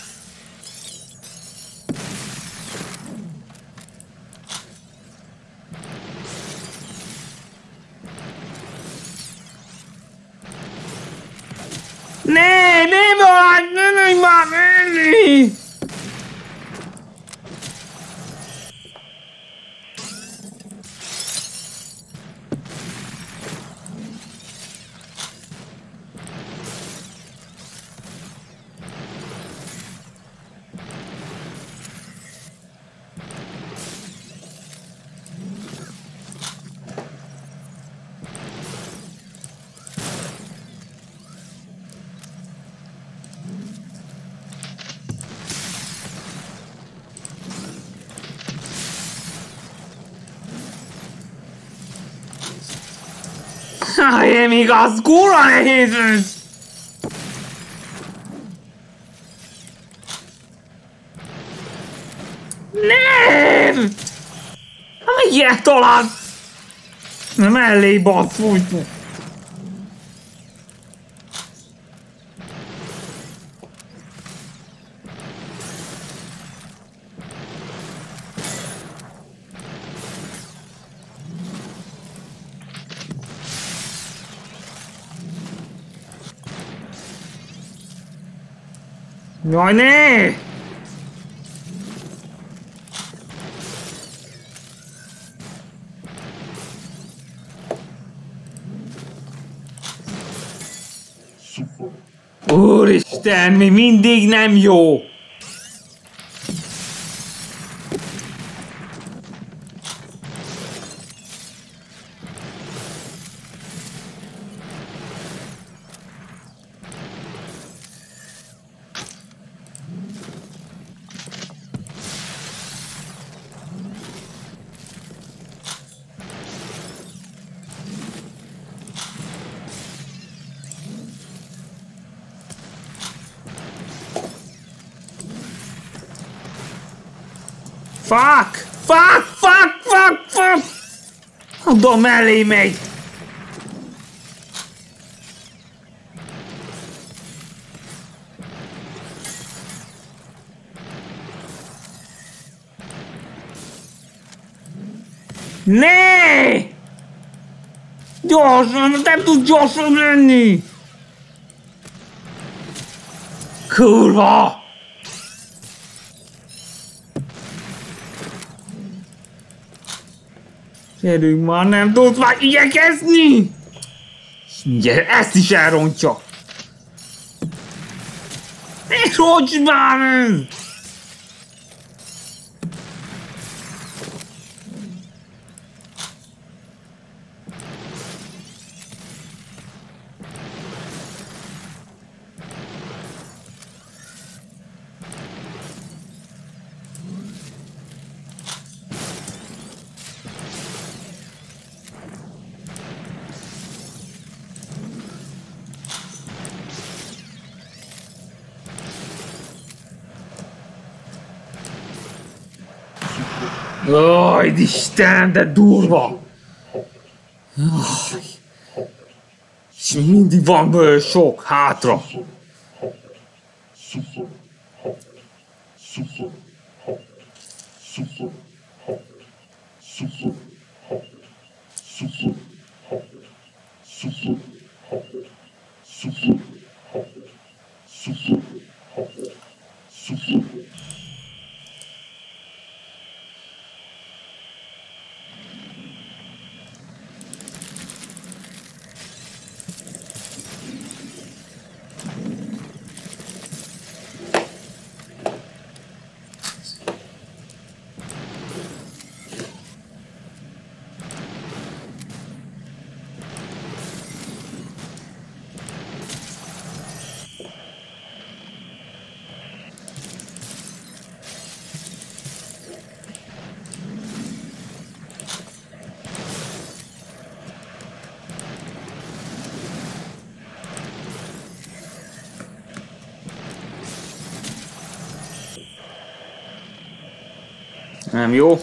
Ne vagy, ne már menni! Nem igaz, kurva nehéz ez! Nem! Miért tolad? Nem mellé basszújt. Jaj, ne! Úristen, mi mindig nem jó! Fuck! Fuck! Fuck! Fuck! Fuck! Oda mellé megy! Ne! Gyorsan, nem tud gyorsan menni! Kurva! Gyerünk már, nem tudsz már igyekezni! Mindjárt ezt is elrontja! És hogy már ez? Jaj, Isten, de durva! Jaj. És mindig van sok hátra. Super hot. Super hot. Super hot. Super hot. Super hot. Super hot. Super hot. Super hot. Super. Nem jó.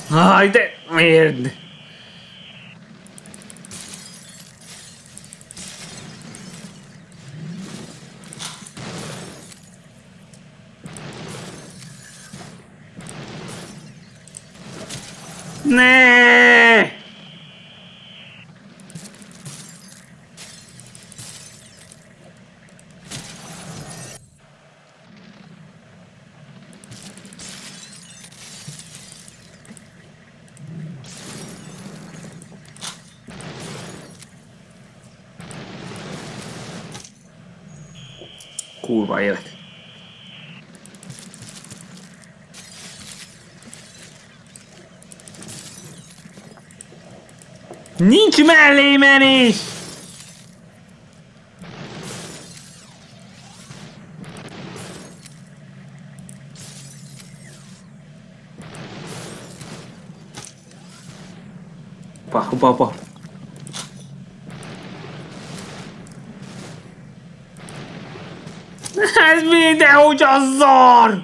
Aj, de miért? Ne! Kurva élet. Nincs mellémenés! Hoppá. Ez mindenhogy a szar!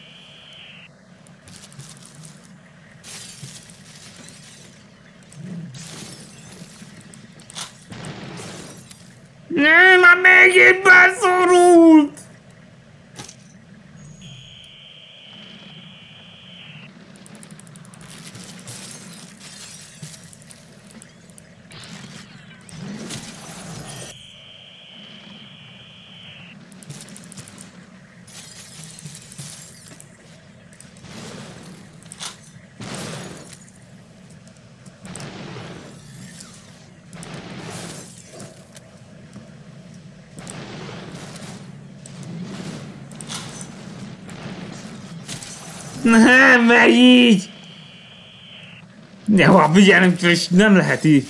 Nem, már megint beszorult! Nem, megy így! Jó, figyelünk, és nem lehet így.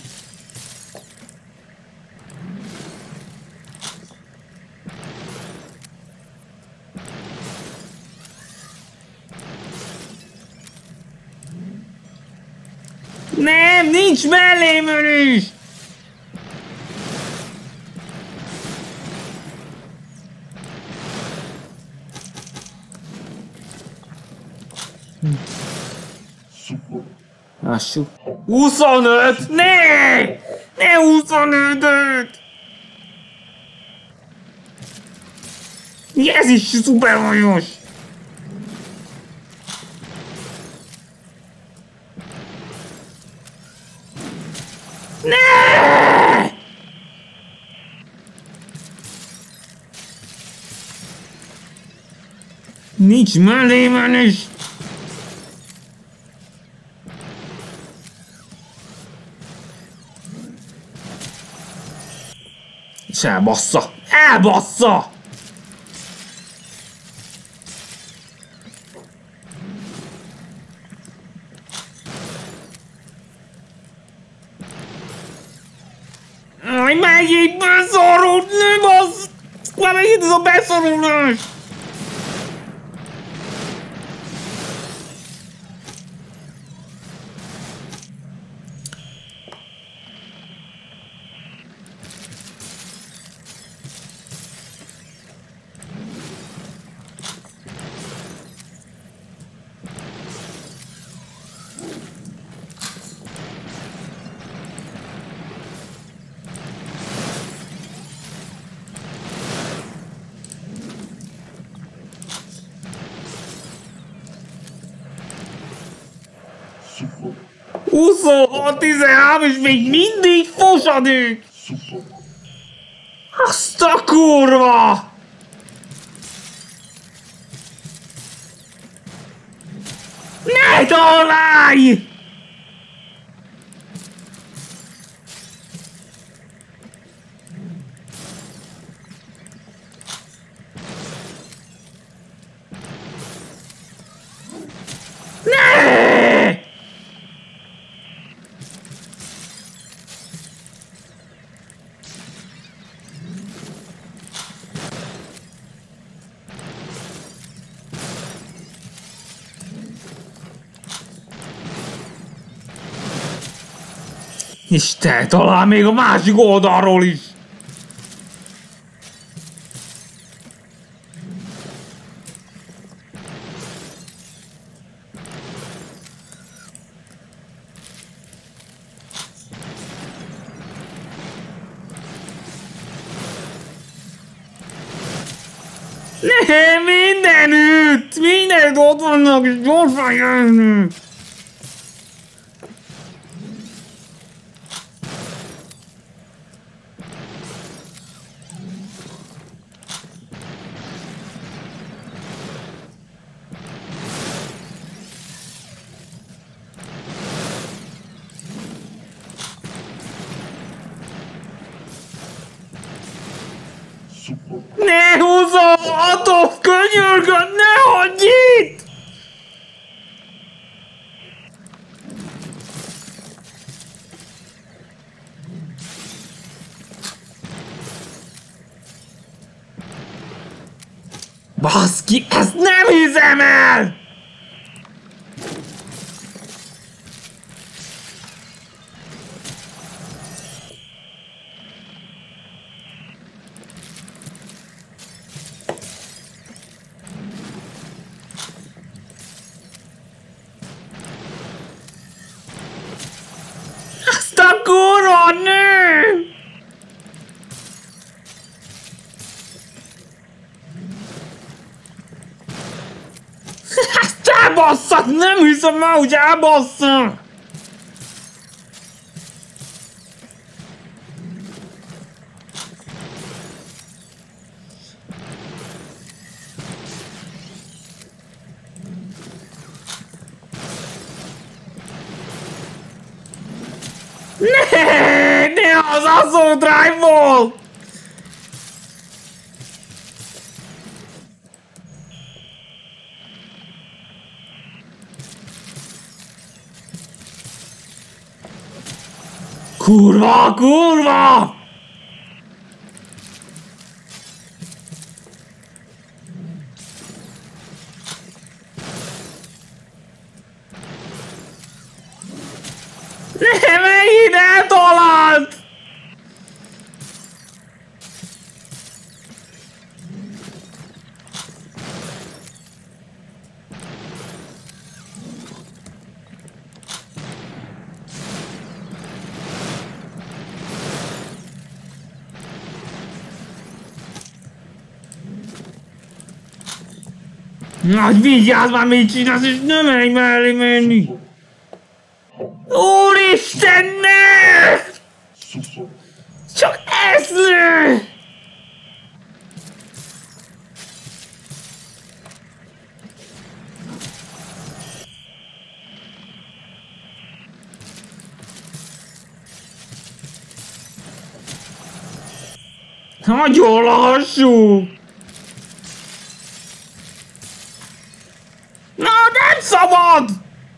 Nem, nincs mellémön is! Lássuk. 25! Ne! Ne 25-öt! Ez is szuper majos! Ne! Nincs mellében is! És elbassza! Elbassza! Megint beszorult! Nem az! Már megint ez a beszorulás! Super. 26-13 és még mindig fosadék! Super. Azt a kurva! Ne találj! Ne! Isten, talán még a másik oldalról is! Ne, mindenütt! Mindenütt ott vannak, és gyorsan jönnek! Szuper. Ne húzza! Attól könyörgöm! Ne hagyj itt! Baszki, ezt nem hiszem el! Azt a kurva nő! Ezt elbasszak! Nem hiszem el, hogy elbasszak! Ne az Assault Rifle! Kurva, kurva! Ne, megint eltalált! Nagy vigyázz már, mit csinálsz, és nem menj mellé menni! Úristen, ne! Szuper. Csak ezt lő! Nagyon lassú! Na, nem szabad!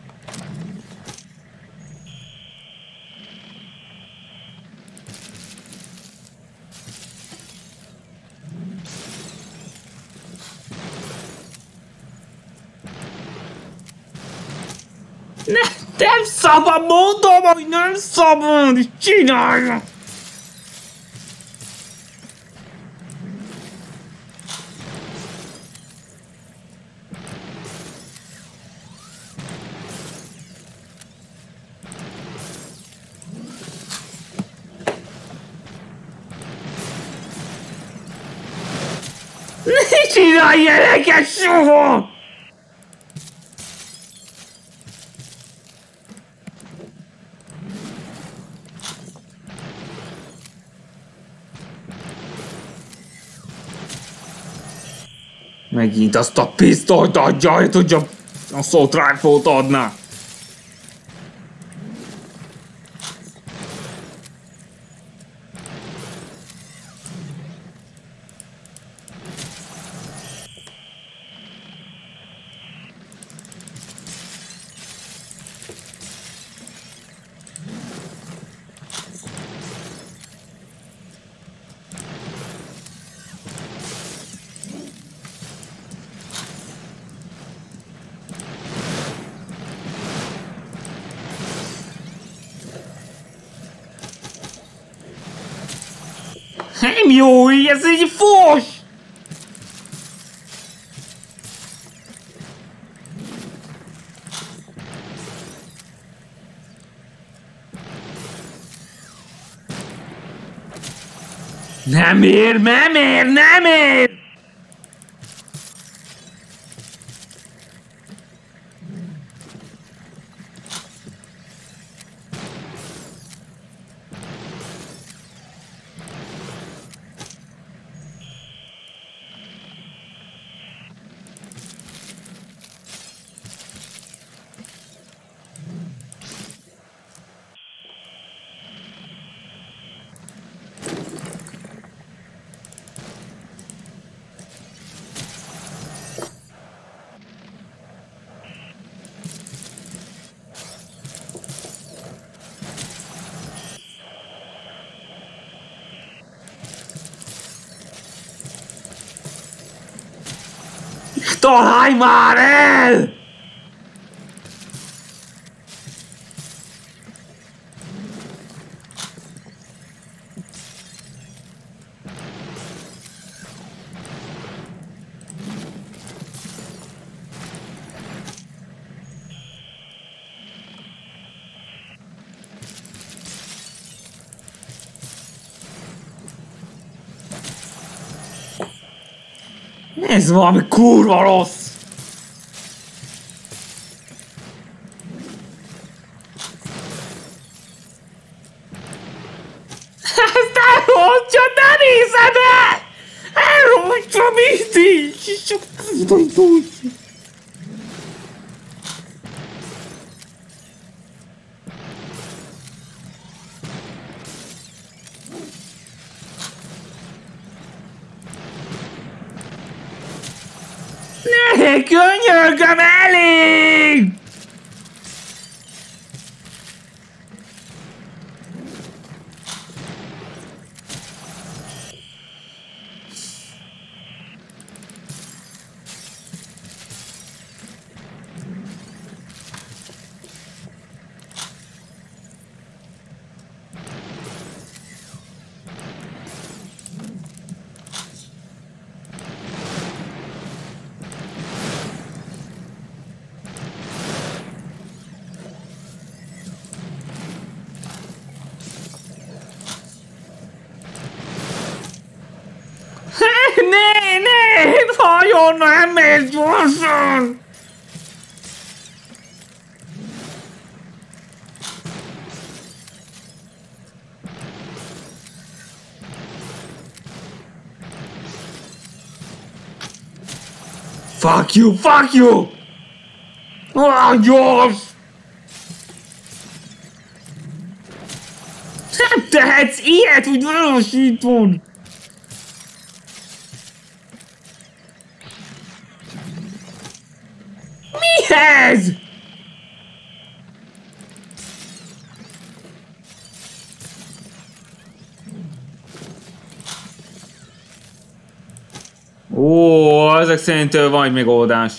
Nem szabad, mondom, hogy nem szabad, és csinálja! Ne csinálj ilyeneket soha! Megint azt a pisztolyt adja, hogy tudja a Assault Rifle-t adná. Nem jó, így ez egy fos! Nem ér, nem ér, nem ér! Találj már el! Ez valami kurva rossz! Ezt elrontja, ne nézed el! Elrontja mindig! Csak tudod. Ne, könyörgöm, elég! Ne, nagyon nem mész gyorsan! Fuck you, fuck you! Gyors! Nem tehetsz ilyet, hogy valósítod! Mi ez? Ó, ezek szerint van egy megoldás.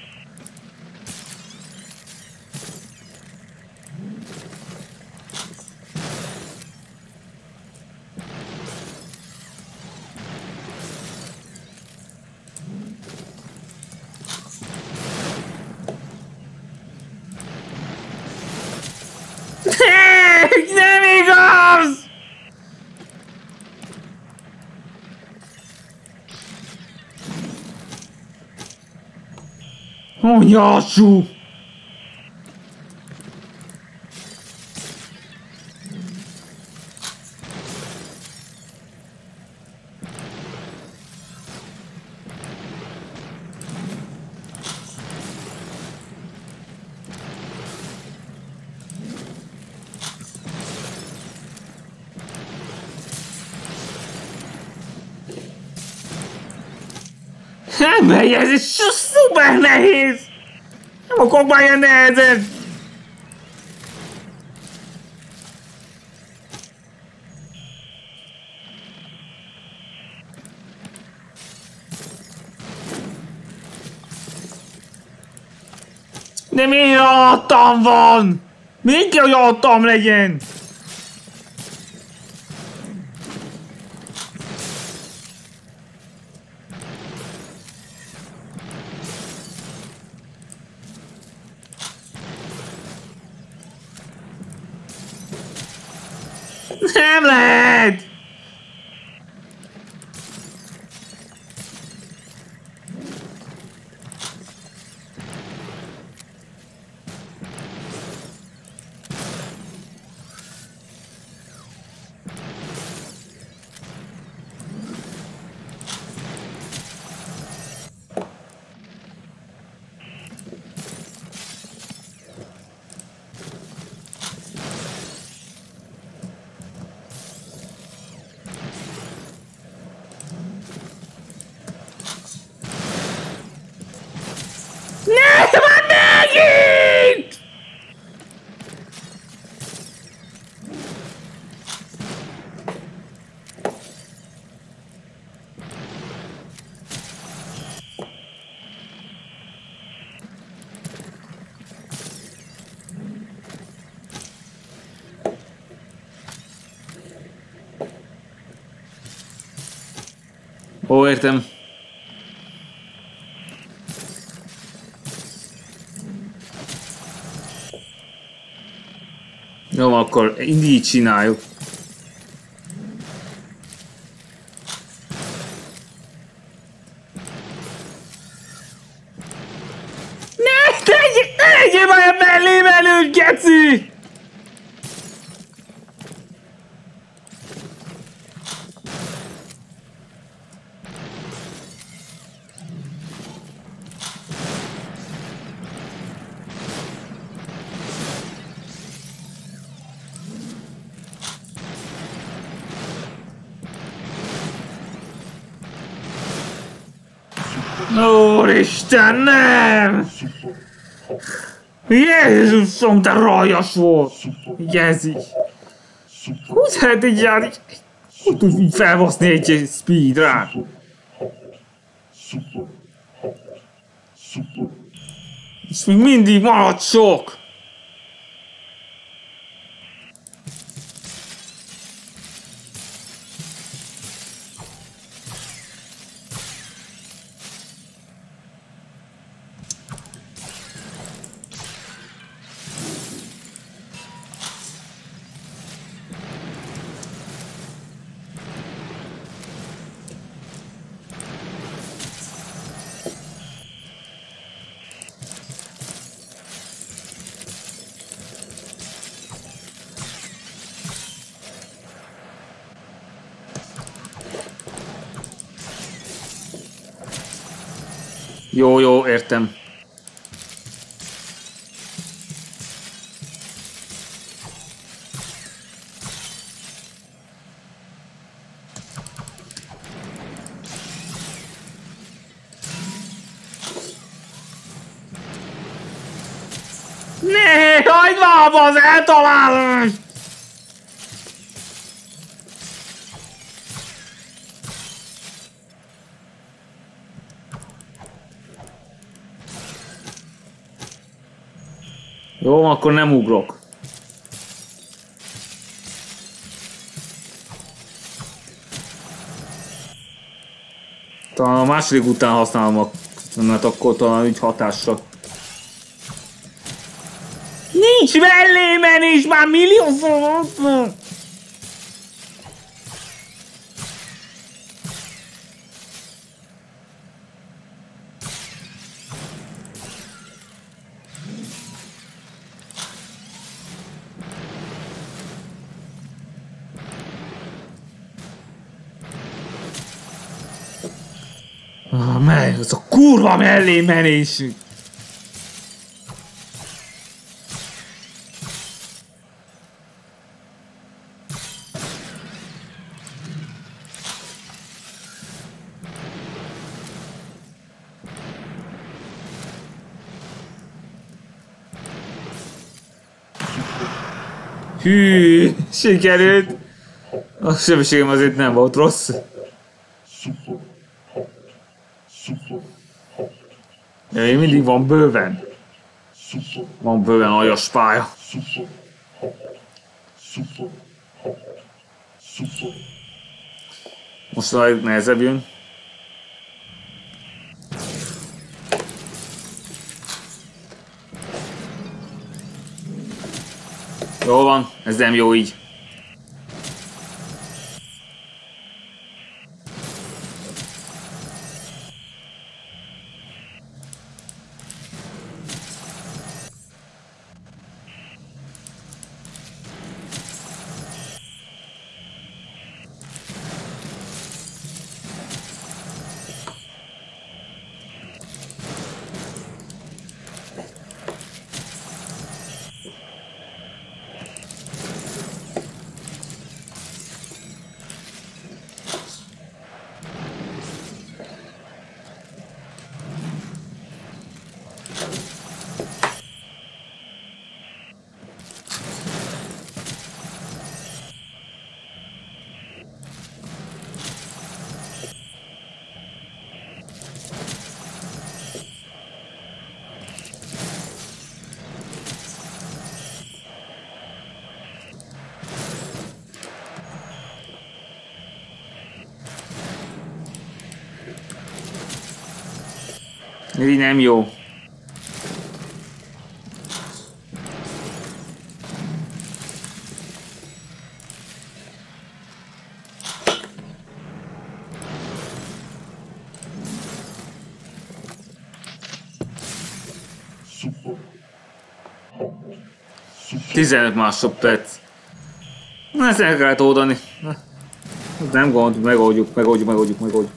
Nem igaz! Anyású! Nem megy, ez szuper nehéz! Nem akarok már ilyen nehezen! De miért alattam van? Miért kell, hogy alattam legyen? Nem lehet! Ó, értem. Jó, akkor így csináljuk. Ne legyél már mellé menő, geci! Úristen, nem! Jézusom, de rajas volt! Jezi! Hogy lehet így járni? Hogy tud így felbaszni egy speedrun? Super. Super. És még mindig marad sok! Jó, jó, értem. Ne, hagyd már az eltalálás! Jó, akkor nem ugrok. Talán a második után használom mert akkor talán úgy hatással. Nincs mellé menés, már milliószor! Mely, az a kurva mellé menés! Hű, sikerült! A sebességem azért nem volt rossz. Super. Super. De még mindig van bőven. Super. Van bőven aljas pálya. Super. Super. Super. Most a nehezebb jön. Jó van, ez nem jó így. Ez így nem jó. Super. 15 másodperc. Na, ezt el kellett oldani. Nem gond, megoldjuk.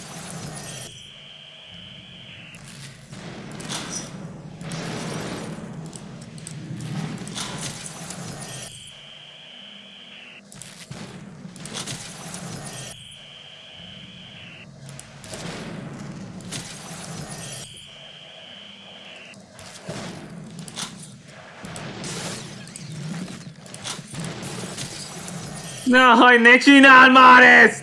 Nehogy ne csinál már ezt!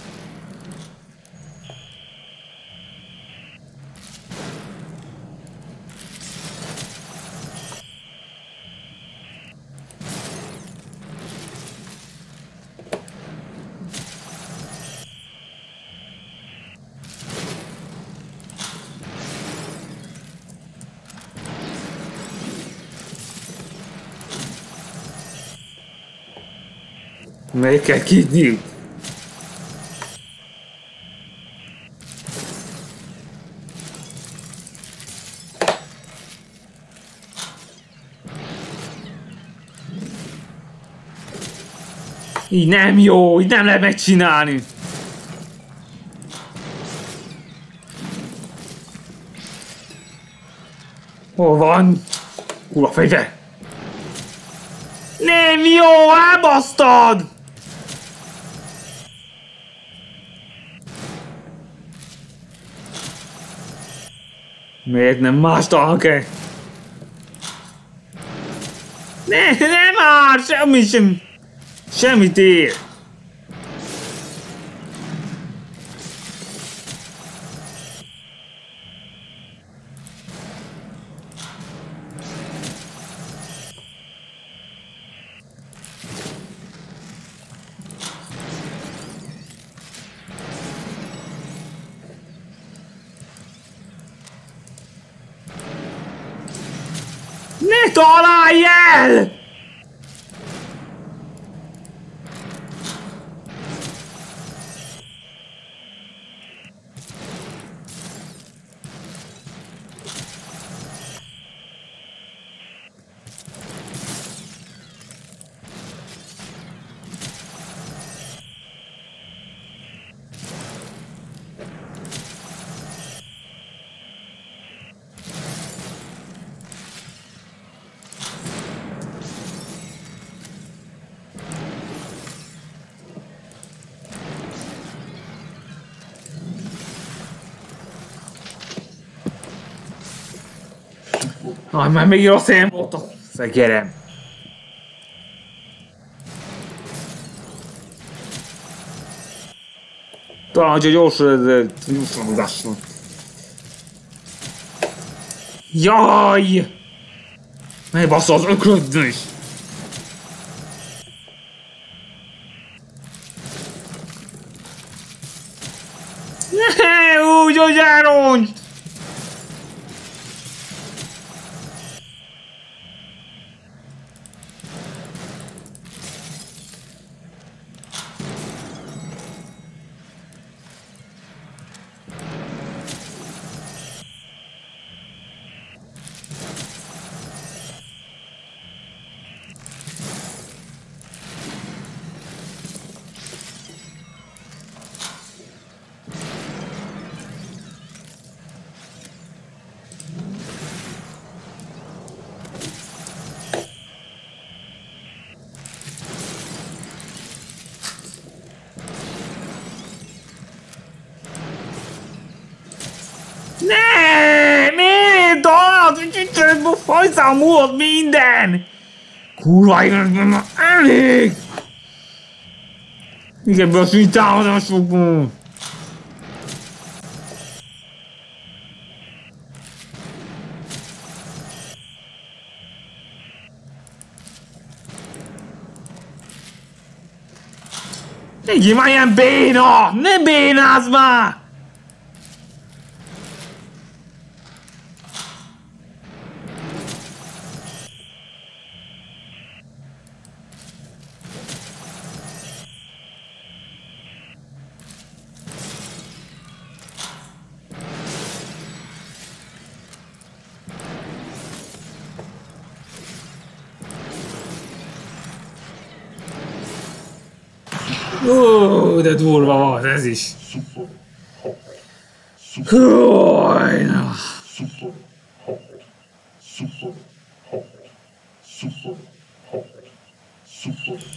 Meg kell kidni. Így nem jó, így nem lehet megcsinálni. Hol van? Kurva fegyver! Nem jó, elbasztad! Miért nem más találke? Nem már, semmit ér. Ne találj el! Aj, már még rossz helyen voltam. Szekerem. Talán, hogyha gyorsan, lassan. Jaj! Megbassza az ökrödni is. Ne, úgy, hogy elrongy! Ne! Miért dolog? Hajszál múlott minden! Kurva igazban, elég! Igen, ebből a szűny támadásokból! Legyél már ilyen béna! Ne bénázz már! Ó, de durva volt ez is. Super. Húj, na. Super. Super. Super. Super.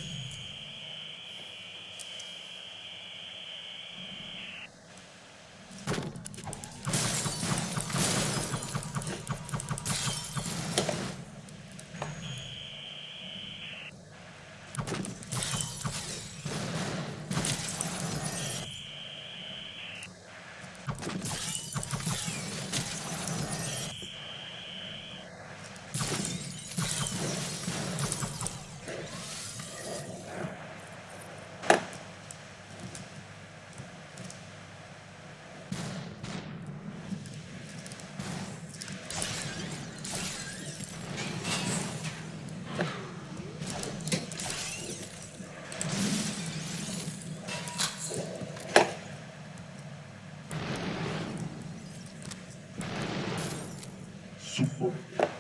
Super.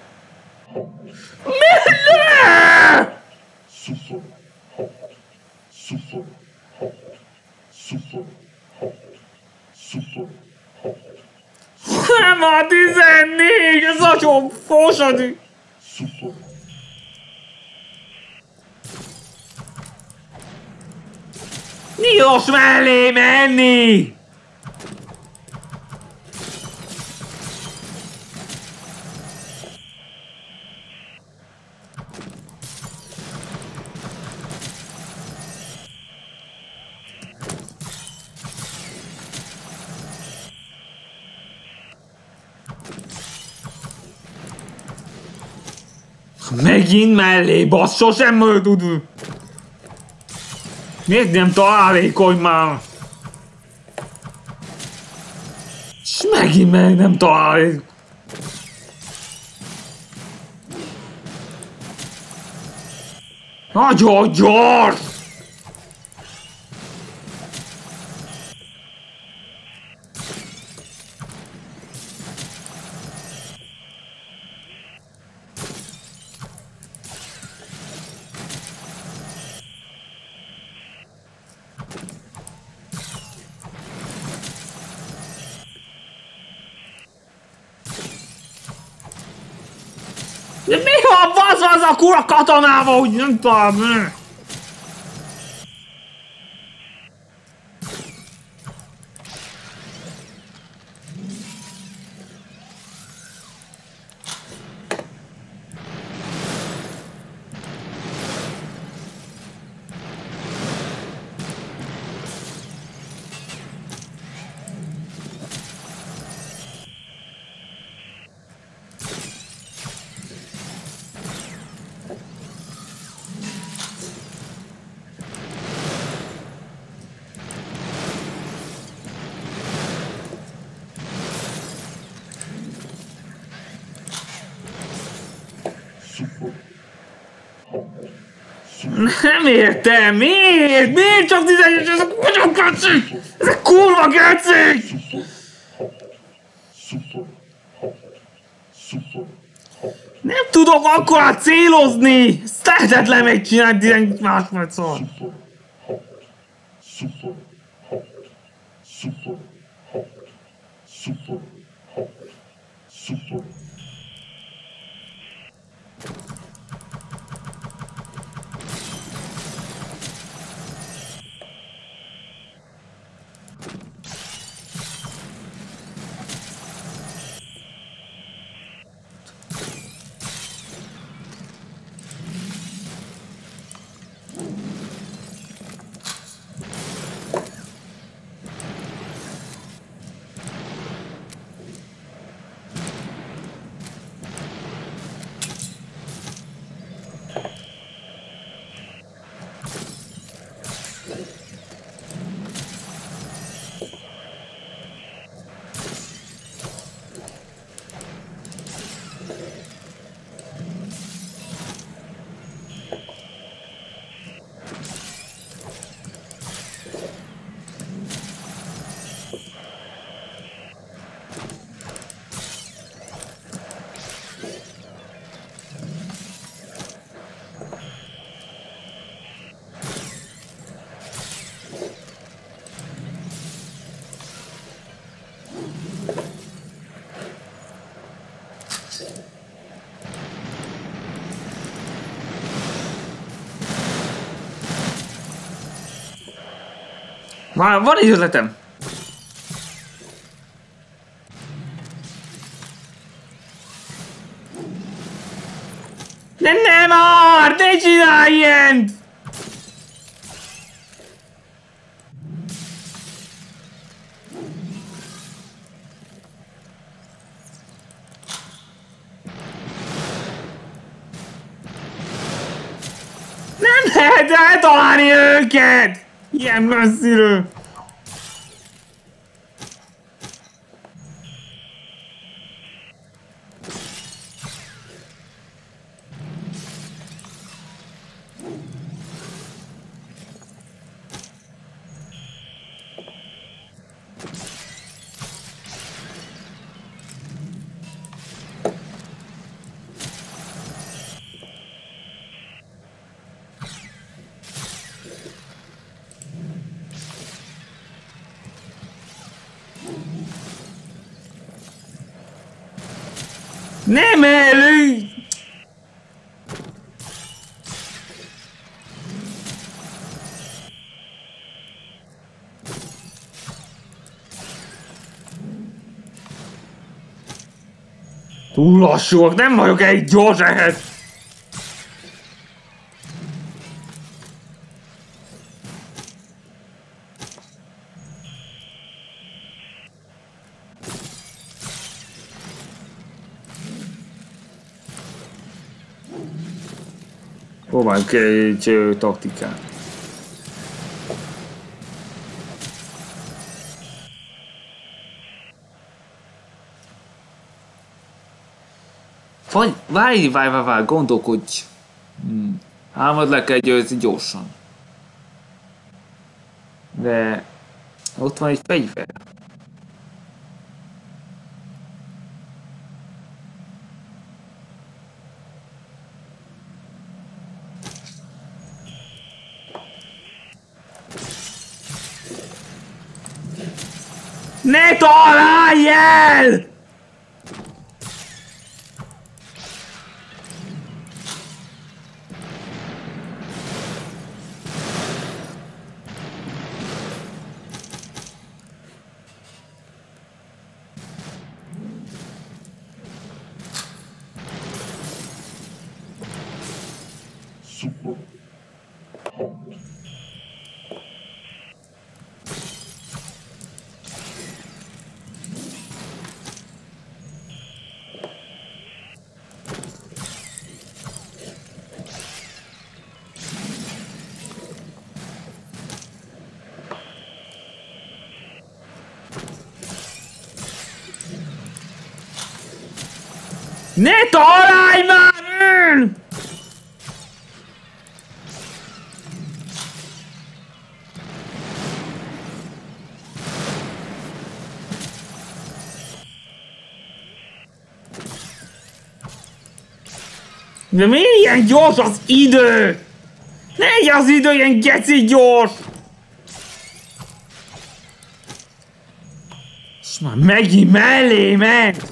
Super. Super. Super. Super. Nem a 14, ez nagyon fosodik. Super. Tilos mellé menni! Megint mellé, bassz, sosem tud. Miért nem találékony már? És megint meg nem találékony. Nagyon gyors! De mi van basz az a kura katonával, hogy nem tudom. Nem értem, miért? Miért csak 11-es ezek nagyon gecik? Ezek kurva gecik! Super. Super. Nem tudok akkora célozni! Ezt lehetetlen megcsinálni 11 másodszor. Super. Super. Super. Super. Super. Már van egy ötletem. De nem Art! Ne csinálj ilyent! Nem lehet eltalálni őket! Ilyen messziről! Nem elő! Túl lassúak, nem vagyok elég gyors ehhez! Próbáljuk egy taktikát. Vagy várj, gondolkodj. Álmod le kell győzni gyorsan. De ott van egy fegyver. Ne találj el! Super hot. Ne találj már el! De miért ilyen gyors az idő? Ne legyen az idő ilyen geci gyors! És már megint mellé ment!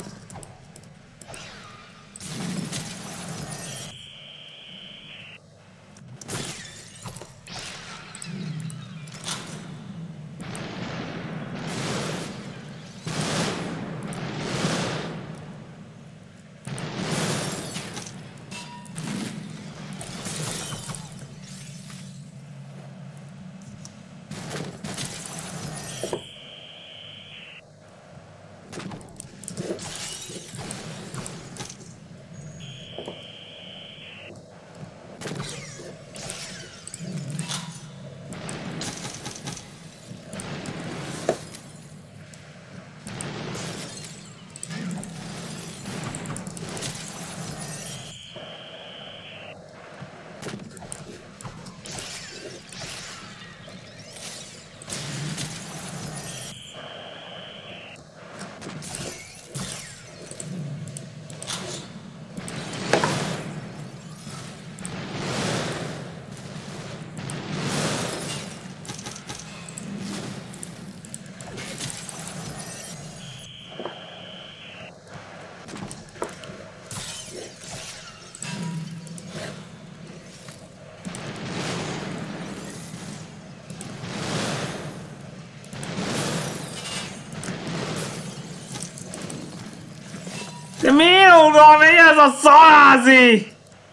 De miért oda megy ez a szarázi?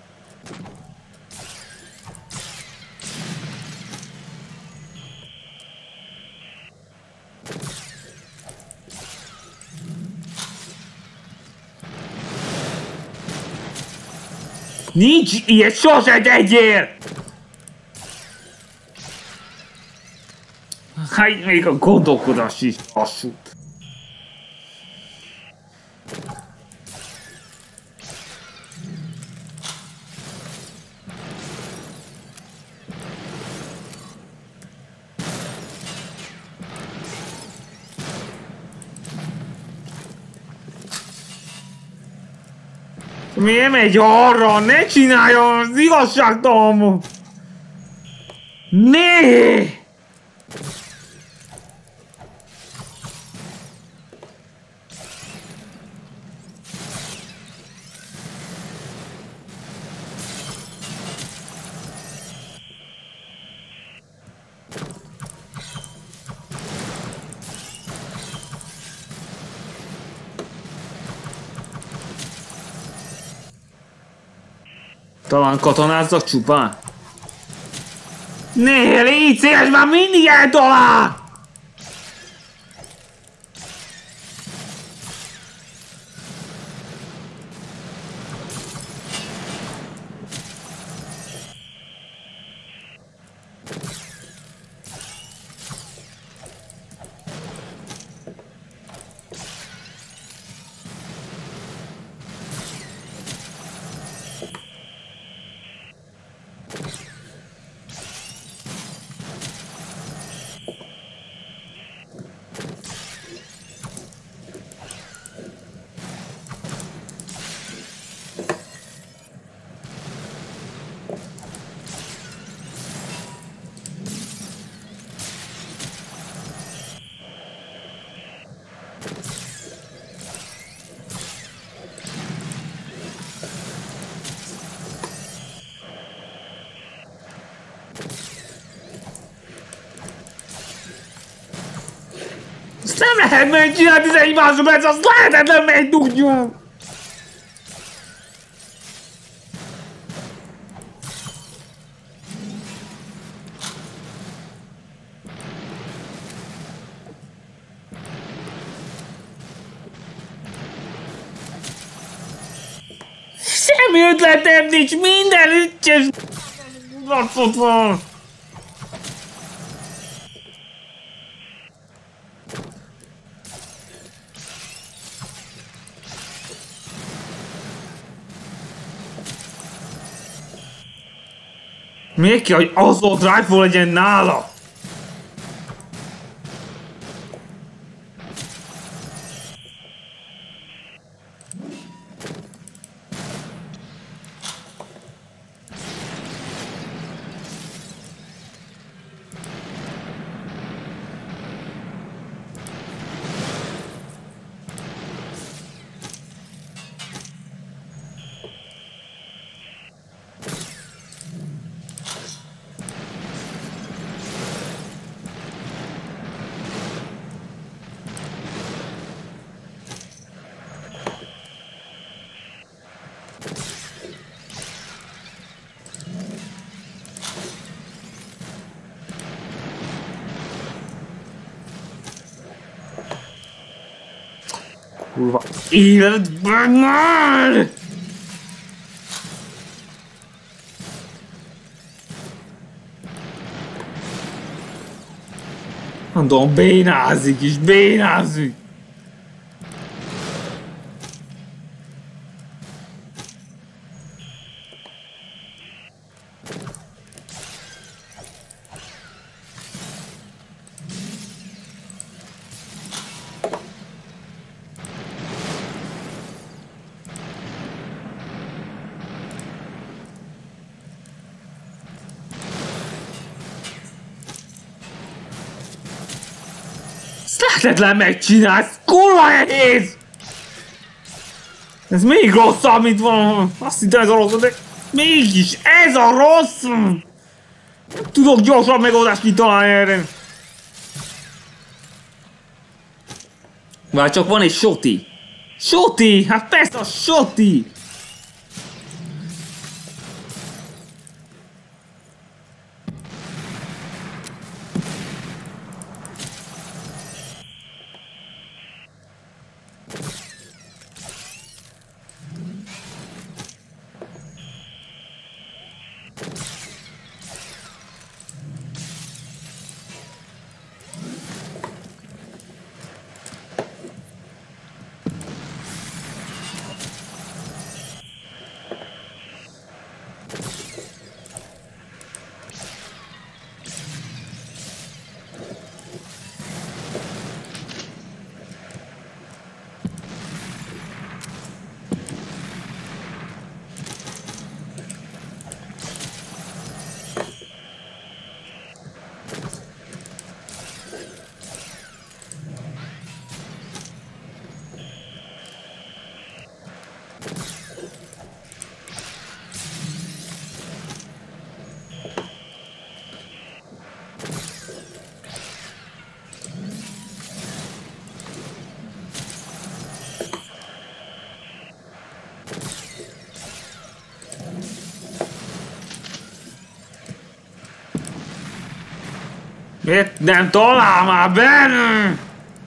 Nincs ilyet, sose tegyél! Hát még a gondolkodás is lassút. Miért megy arra? Ne csinálja az igazságtalanul! Né! Talán katonázzak csupán? Ne, légy szíves, már mindig eltalál! Ezt nem lehet megcsinálni, ez egy másodperc, az lehetetlen megdugjuk! Semmi ötletem nincs, minden ügyes racot van! Miért kell, hogy assault rifle legyen nála? Kurva életben már! Mondom, bénázik is, bénázik! Lehetetlen megcsinálsz, kurva nehéz! Ez még rosszabb, mint van. Azt hittem ez a rossz, de mégis ez a rossz! Nem tudok gyorsabb megoldást kitalálni erre. Már csak van egy soti. Soti! Hát persze a Soti! Miért nem talál már benne?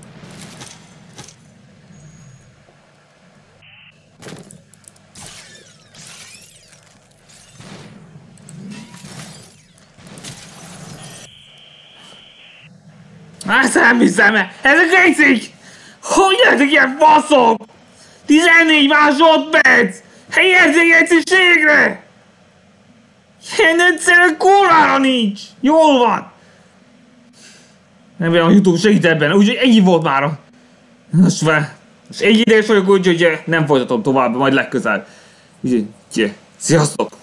Hát nem hiszem el! Ezek egyszik! Hogy lehetek ilyen faszok? 14 másodperc! Helyezzék egyszerűségre! Ilyen egyszerűen kurvára nincs! Jól van! Nem olyan, a YouTube segít ebben, úgyhogy ennyi volt már. Most egy ideges vagyok, úgyhogy nem folytatom tovább, majd legközelebb. Úgyhogy, sziasztok!